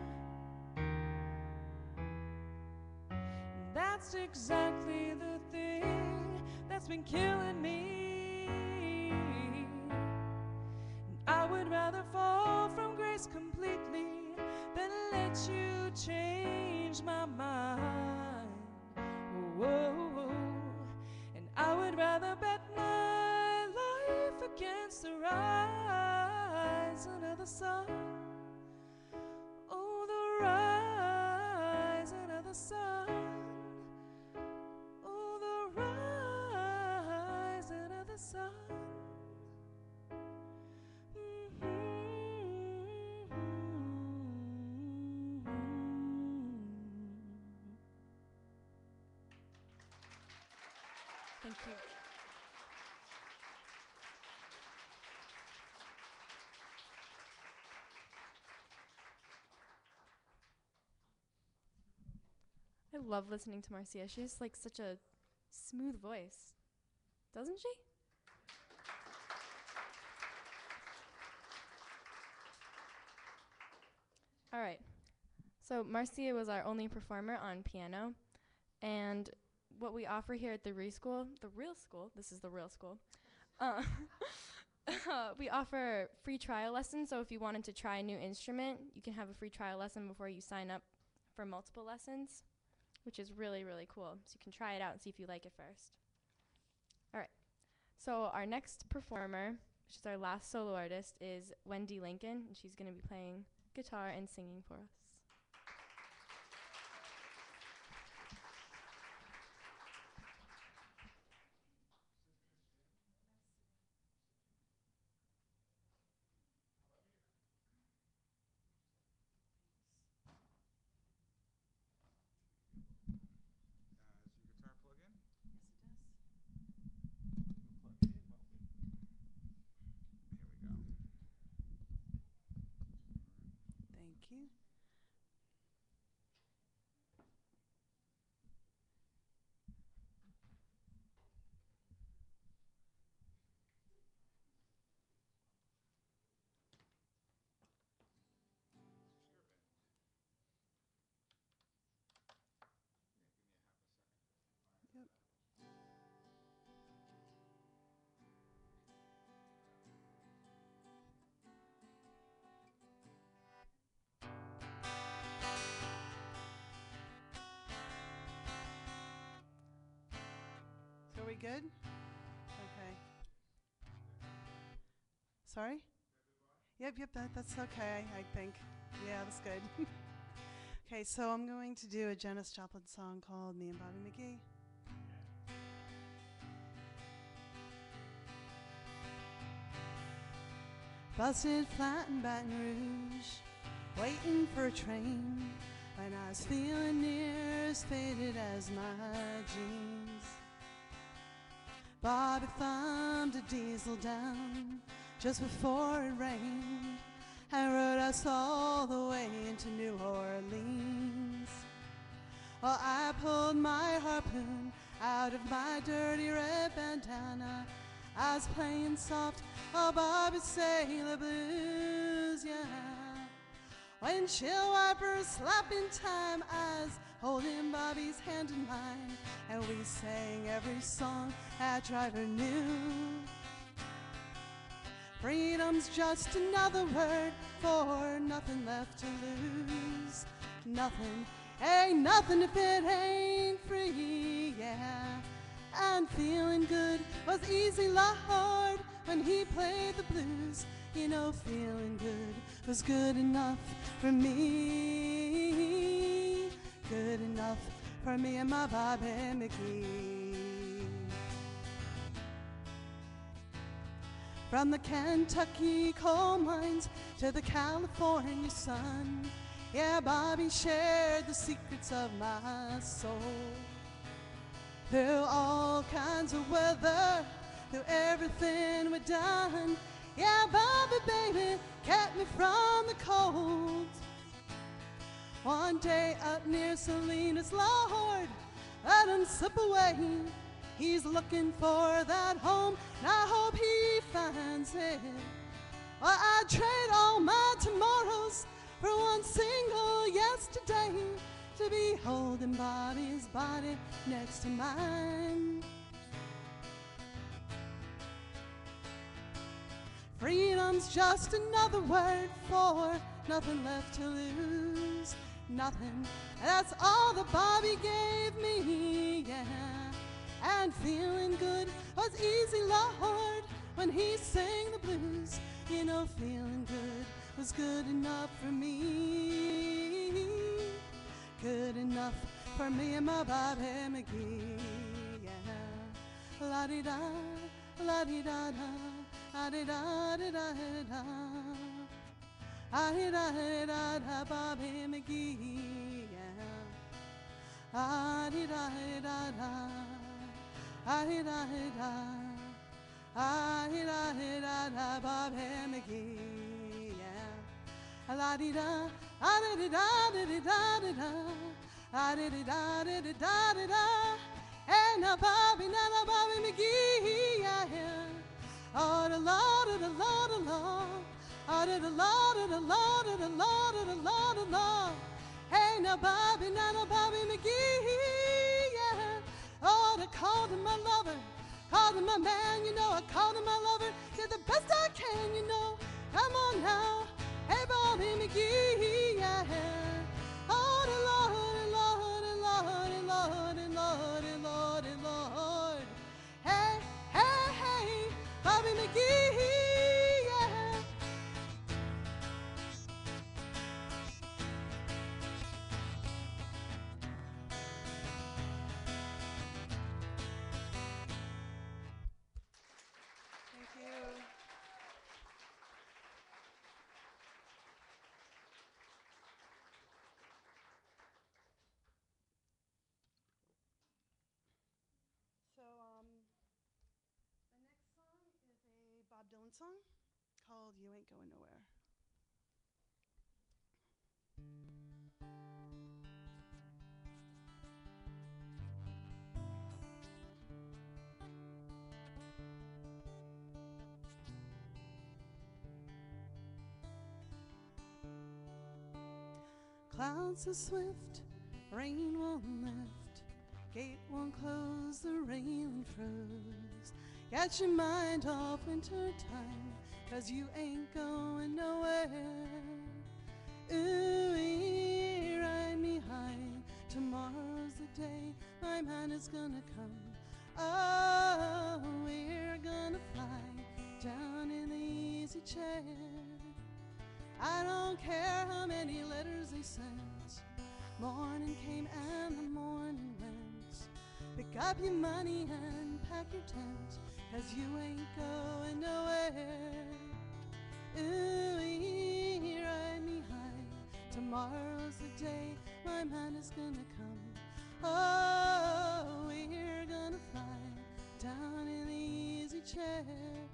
Speaker 7: And that's exactly the thing that's been killing me. And I would rather fall from grace completely than let you change my mind. Whoa, and I would rather bet my life against the rising of the sun. Oh, the rising of the sun. Oh, the rising of the sun. Thank you.
Speaker 2: I love listening to Marcia. She has like such a smooth voice, doesn't she? All right. So Marcia was our only performer on piano, and what we offer here at the real school, this is the real school, we offer free trial lessons. So if you wanted to try a new instrument, you can have a free trial lesson before you sign up for multiple lessons, which is really, really cool. So you can try it out and see if you like it first. All right. So our next performer, which is our last solo artist, is Wendy Lincoln, and she's going to be playing guitar and singing for us.
Speaker 8: Thank you. Yep. So are we good? Okay. Sorry? Yep, that's okay, I think. Yeah, that's good. Okay, so I'm going to do a Janis Joplin song called Me and Bobby McGee. Busted flat in Baton Rouge, waiting for a train, when I was feeling near as faded as my jeans. Bobby thumbed a diesel down just before it rained and rode us all the way into New Orleans. Well, I pulled my harpoon out of my dirty red bandana. I was playing soft, oh Bobby sailor blues, yeah. Windshield wipers slapping time, I was holding Bobby's hand in mine, and we sang every song that driver knew. Freedom's just another word for nothing left to lose. Nothing, ain't nothing if it ain't free, yeah. And feeling good was easy, Lord, when he played the blues. You know, feeling good was good enough for me. Good enough for me and my Bobby McGee. From the Kentucky coal mines to the California sun, yeah, Bobby shared the secrets of my soul. Through all kinds of weather, through everything we've done, yeah, Bobby, baby, kept me from the cold. One day up near Salinas, Lord, let him slip away. He's looking for that home, and I hope he finds it. Well, I'd trade all my tomorrows for one single yesterday, to be holding Bobby's body next to mine. Freedom's just another word for nothing left to lose. Nothing, that's all that Bobby gave me, yeah. And feeling good was easy, Lord, when he sang the blues. You know, feeling good was good enough for me. Good enough for me and my Bobby McGee, yeah. La-di-da, la-di-da-da, la-di-da-di-da-da, la-di-da-di-da-da, Bobby McGee, yeah. La-di-da-di-da-da, la-di-da-di-da, la-di-da-di-da-da, Bobby McGee, yeah. La-di-da, la-di-da-di-da-di-da, la-di-da-di-da-di-da-di-da, and now Bobby McGee, yeah, yeah. Oh, the Lord, oh, the Lord, oh, Lord, Ah, da da la da da la da da la da da la da la. Hey, now Bobby McGee, yeah. Oh, I called him my lover, called him my man, you know. I called him my lover, did the best I can, you know. Come on now, hey Bobby McGee, yeah. Oh, the Lord, the Lord, the Lord, the Lord, the Lord, the Lord, the Lord. Hey, hey, hey, Bobby McGee, yeah. Thank you. So, the next song is a Bob Dylan song called You Ain't Going Nowhere. Clouds are swift, rain won't lift, gate won't close, the railing froze. Get your mind off winter time, 'cause you ain't going nowhere. Ooh, ride me high, tomorrow's the day my man is gonna come. Oh, we're gonna fly down in the easy chair. I don't care how many letters they sent. Morning came and the morning went. Pick up your money and pack your tent, 'cause you ain't going nowhere. Ooh, ride me high, tomorrow's the day my man is gonna come. Oh, we're gonna fly down in the easy chair.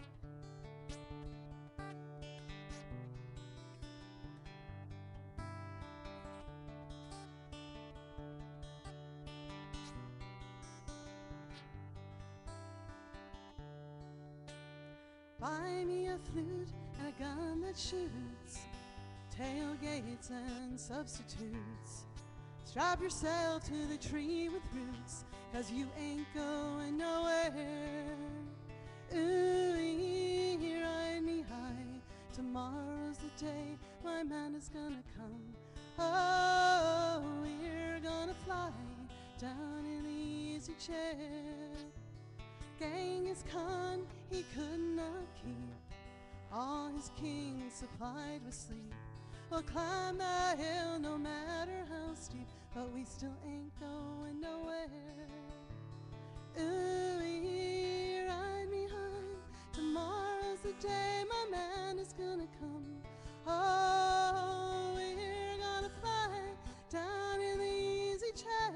Speaker 8: Buy me a flute and a gun that shoots, tailgates and substitutes. Strap yourself to the tree with roots, 'cause you ain't going nowhere. Ooh, ride me high, tomorrow's the day my man is gonna come. Oh, we're gonna fly down in the easy chair. Genghis Khan, he could not keep all his kings supplied with sleep. We'll climb the hill no matter how steep, but we still ain't going nowhere. Ooh, ride me high, tomorrow's the day my man is gonna come. Oh, we're gonna fly down in the easy chair.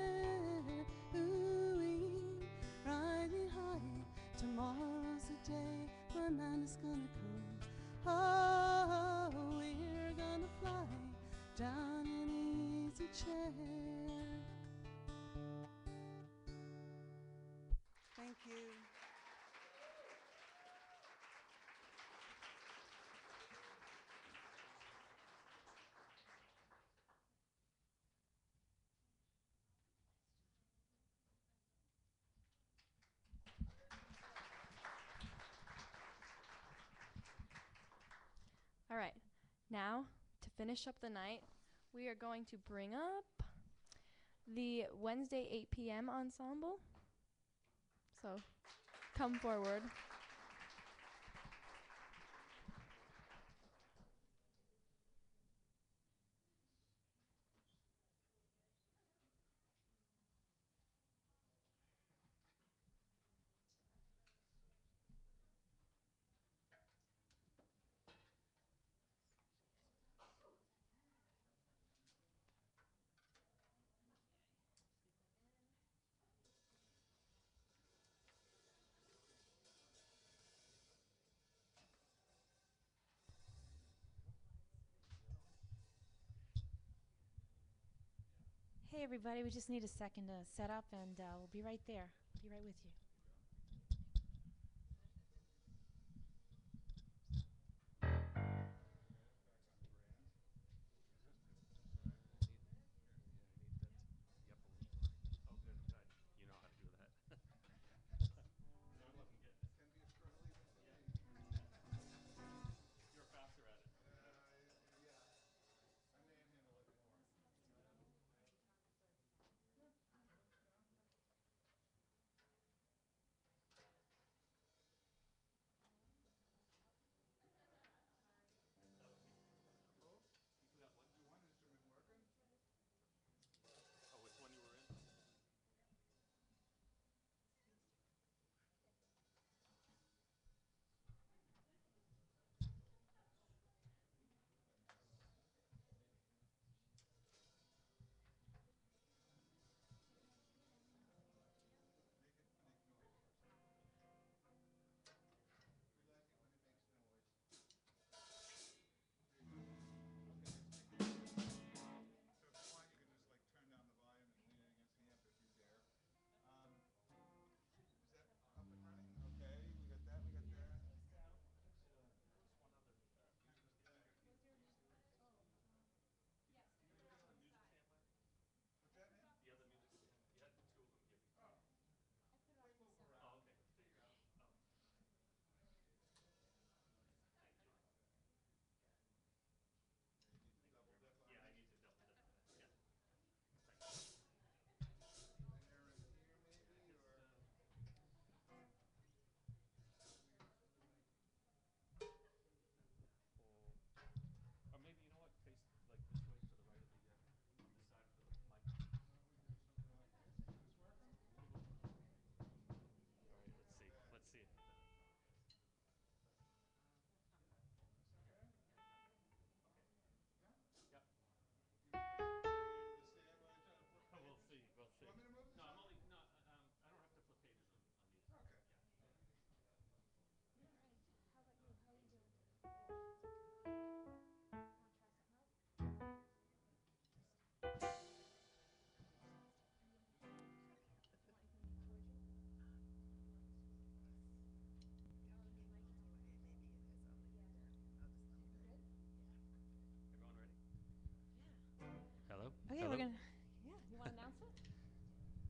Speaker 8: Ooh, ride me high, tomorrow's the day my man is gonna come. Oh, we're gonna fly down in the easy chair. Thank you.
Speaker 2: All right, now to finish up the night, we are going to bring up the Wednesday 8 p.m. ensemble. So come forward.
Speaker 9: Hey everybody, we just need a second to set up and we'll be right there. Be right with you.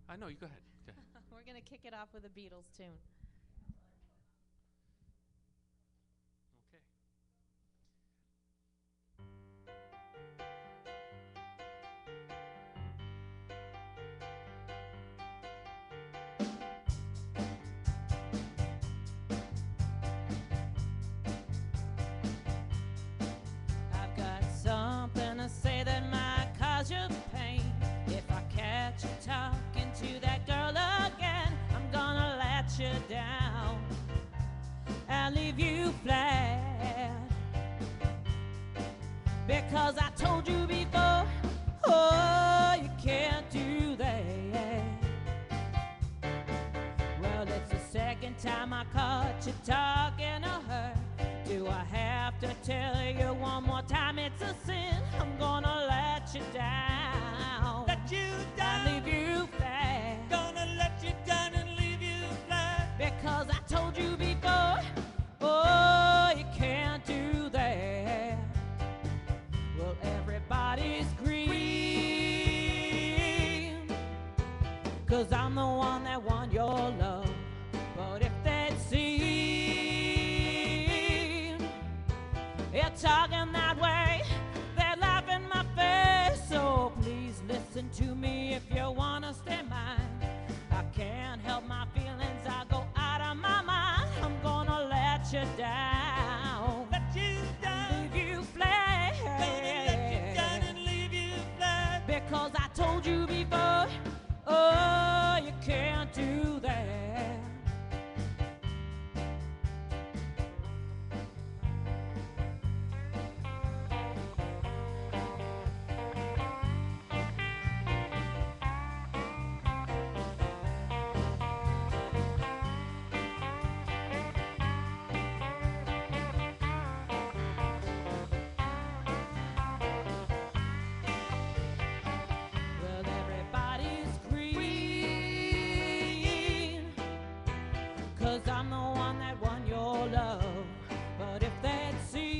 Speaker 10: I know, you go ahead. Go ahead.
Speaker 9: We're going to kick it off with a Beatles tune.
Speaker 10: Okay.
Speaker 6: I've got something to say that might cause you pain. If I catch you talking to that girl again, I'm gonna let you down and leave you flat. Because I told you before, oh, you can't do that. Well, it's the second time I caught you talking to her. Do I have to tell you one more time it's a sin? I'm gonna let you down.
Speaker 5: Let you down.
Speaker 6: And leave you flat.
Speaker 5: Gonna let you down and leave you flat.
Speaker 6: Because I told you before, oh, you can't do that. Well, everybody's green, 'cause I'm the one that won your love. But if they'd seen you're talking that way, they'd laugh in my face. So please listen to me if you wanna stay mine. I can't help my feelings, I go out of my mind. I'm gonna let you down.
Speaker 5: Let you down.
Speaker 6: Leave you flat.
Speaker 5: Gonna let you down and leave you flat.
Speaker 6: Because I told you before, oh, you can't do that. Well, everybody's green, 'cause I'm the one that won your love. But if they'd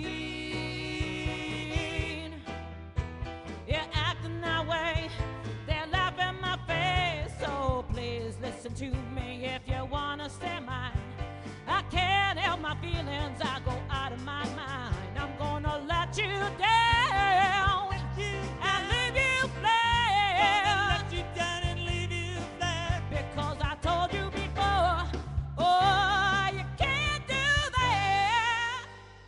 Speaker 6: seen you acting that way, they'd laugh in my face. So please listen to me if you wanna stay mine. I can't help my feelings, I go out of my mind. I'm gonna let you down and leave you flat.
Speaker 5: Let you down and leave you flat.
Speaker 6: Because I told you before, oh, you can't do that.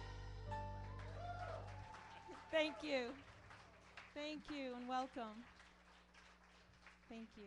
Speaker 8: Thank you. Thank you and welcome. Thank you.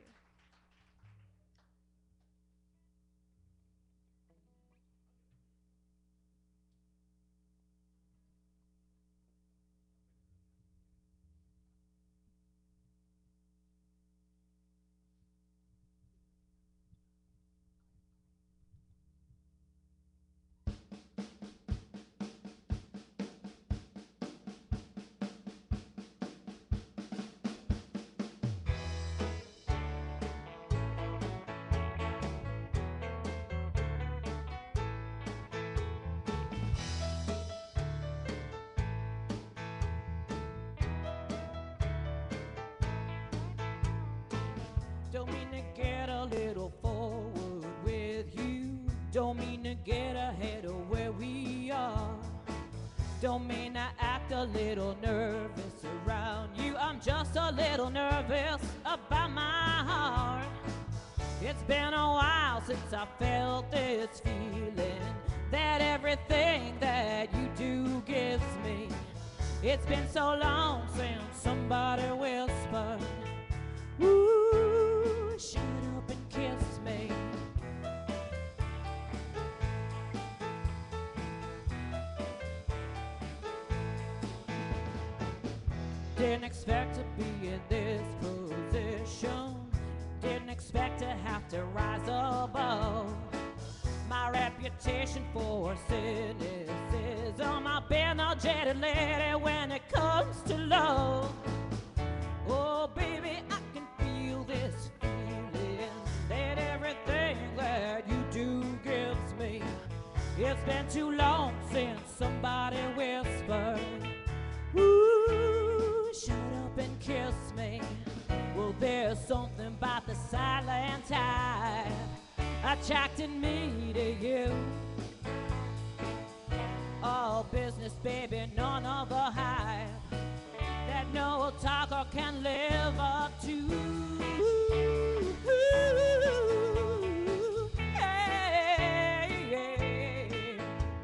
Speaker 6: Don't mean to get a little forward with you. Don't mean to get ahead of where we are. Don't mean to act a little nervous around you. I'm just a little nervous about my heart. It's been a while since I felt this feeling that everything that you do gives me. It's been so long since somebody whispered, ooh, shut up and kiss me. Didn't expect to be in this position. Didn't expect to have to rise above my reputation for cynicism. I've been a jaded lady when it comes to love. Oh, baby, I can feel this feeling that everything that you do gives me. It's been too long since somebody whispered, ooh, shut up and kiss me. Well, there's something about the silence attracted me to you. All business, baby, none of the hype that no talker can live up to. Hey, yeah.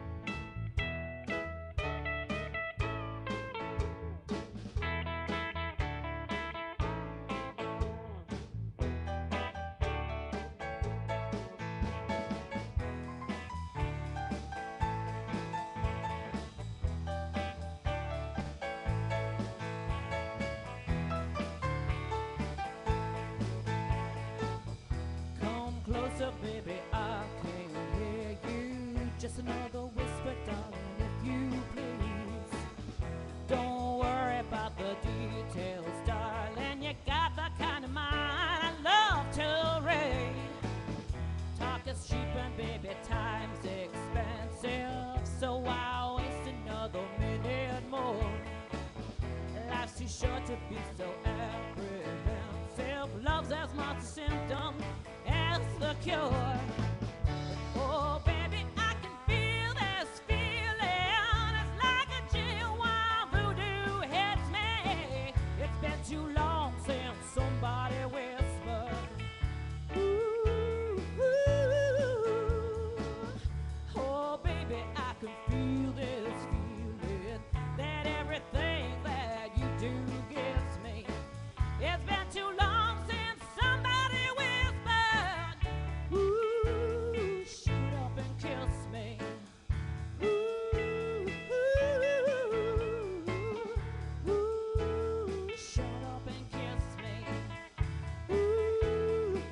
Speaker 6: Closer, baby, I can't hear you. Just another whisper, darling, if you please. Don't worry about the details, darling. You got the kind of mind I love to read. Talk is cheap and baby, time's expensive. So I'll waste another minute more. Life's too short to be so apprehensive. Love's as much a symptom as the cure. Oh, baby, I can feel this feeling. It's like a chill while voodoo hits me. It's been too long since somebody whispered. Ooh, ooh. Oh, baby, I can feel this feeling that everything that you do gives me. It's been too long since somebody whispered. Ooh, shut up and kiss me. Ooh, ooh, ooh, shut up and kiss me. Ooh,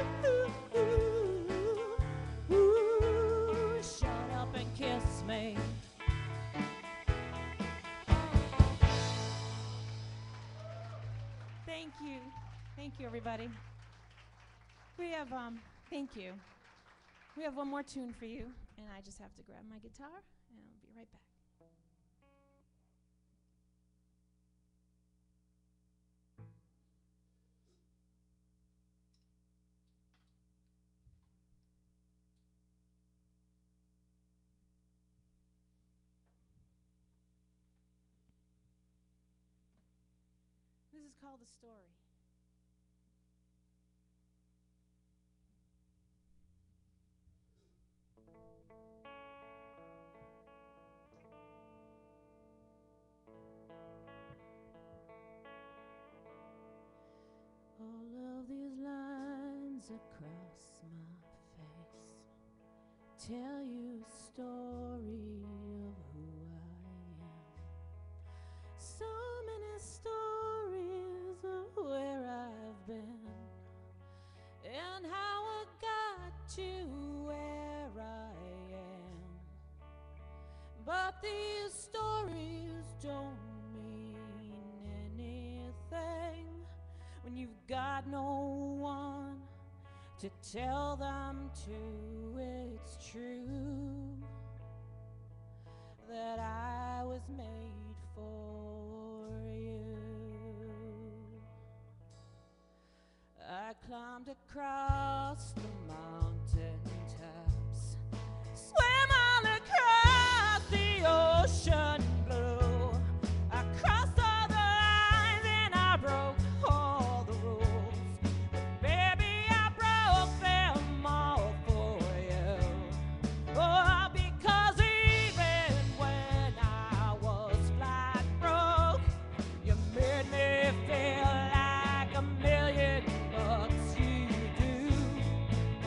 Speaker 6: ooh, ooh, shut up and kiss me.
Speaker 7: Thank you, everybody. We have, thank you. We have one more tune for you, and I just have to grab my guitar, and I'll be right back. This is called The Story.
Speaker 6: All of these lines across my face tell you a story of who I am. So many stories of where I've been and how I got to where I am. But these stories don't mean anything when you've got no one to tell them to. It's true that I was made for you. I climbed across the mountain tops, swam all across the ocean blue. I crossed all the lines and I broke all the rules. But baby, I broke them all for you. Oh, because even when I was flat broke, you made me feel like $1,000,000. You do.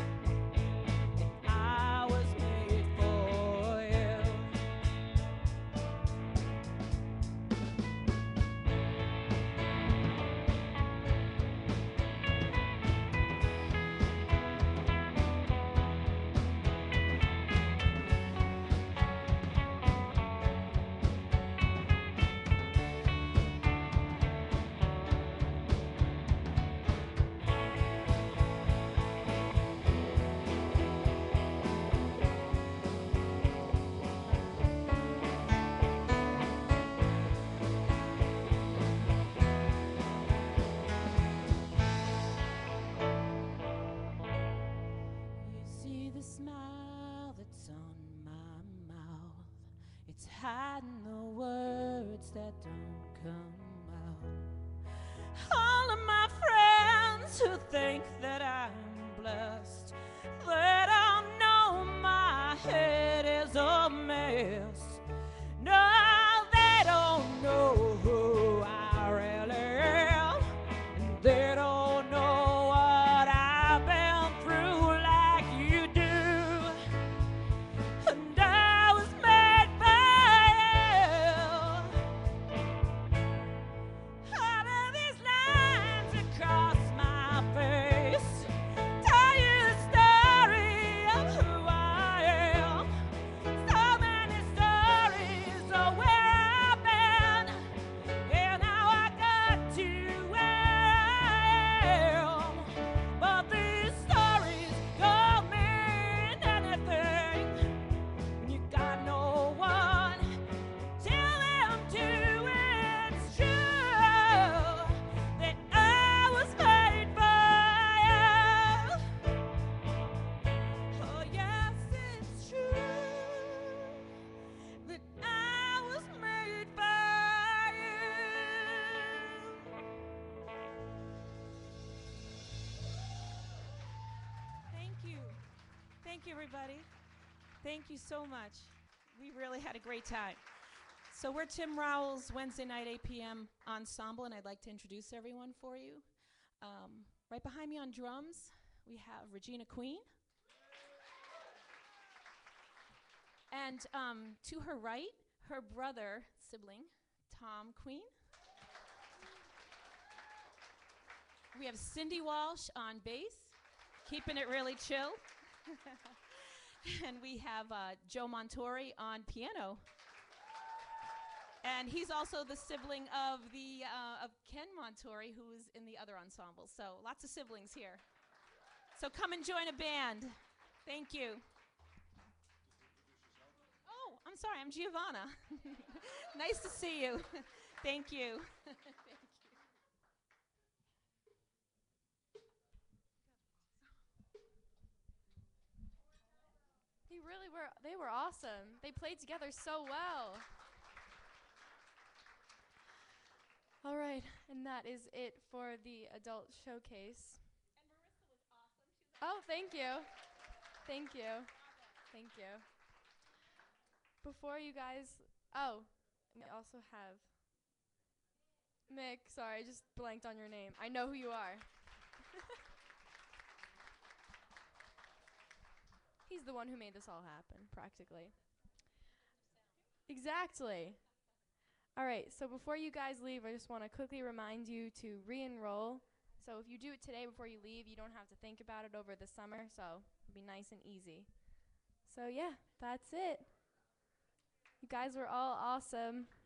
Speaker 6: hiding the words that don't come out. All of my friends who think that I'm blessed, they don't know my head is a mess. No, they don't know who I really am, and they don't know what I've been through like you do. And I was made by you. All of these lines across my face tell you the story of who I am. So many stories of where I've been and how I got to where I am. But these stories don't mean anything when you got no one to tell them to. It's true that I was made by you. Oh yes, it's true that I was made by you. Thank you. Thank you, everybody. Thank you so much. We really had a great time. So we're Tim Rowell's Wednesday night 8 p.m. ensemble, and I'd like to introduce everyone for you. Right behind me on drums, we have Regina Queen. And to her right, her brother, sibling, Tom Queen. We have Cindy Walsh on bass, keeping it really chill. And we have Joe Montori on piano. And he's also the sibling of of Ken Montori, who's in the other ensemble. So lots of siblings here. So come and join a band. Thank you. Oh, I'm sorry, I'm Giovanna. Nice to see you. Thank you. Thank you.
Speaker 2: They were awesome. They played together so well. All right, and that is it for the adult showcase. And Marissa was awesome. Oh, thank you. Thank you. Thank you. Before you guys, we also have Mick. Sorry, I just blanked on your name. I know who you are. He's the one who made this all happen, practically. Exactly. All right, so before you guys leave, I just want to quickly remind you to re-enroll. So if you do it today before you leave, you don't have to think about it over the summer, so it'll be nice and easy. So yeah, that's it. You guys were all awesome.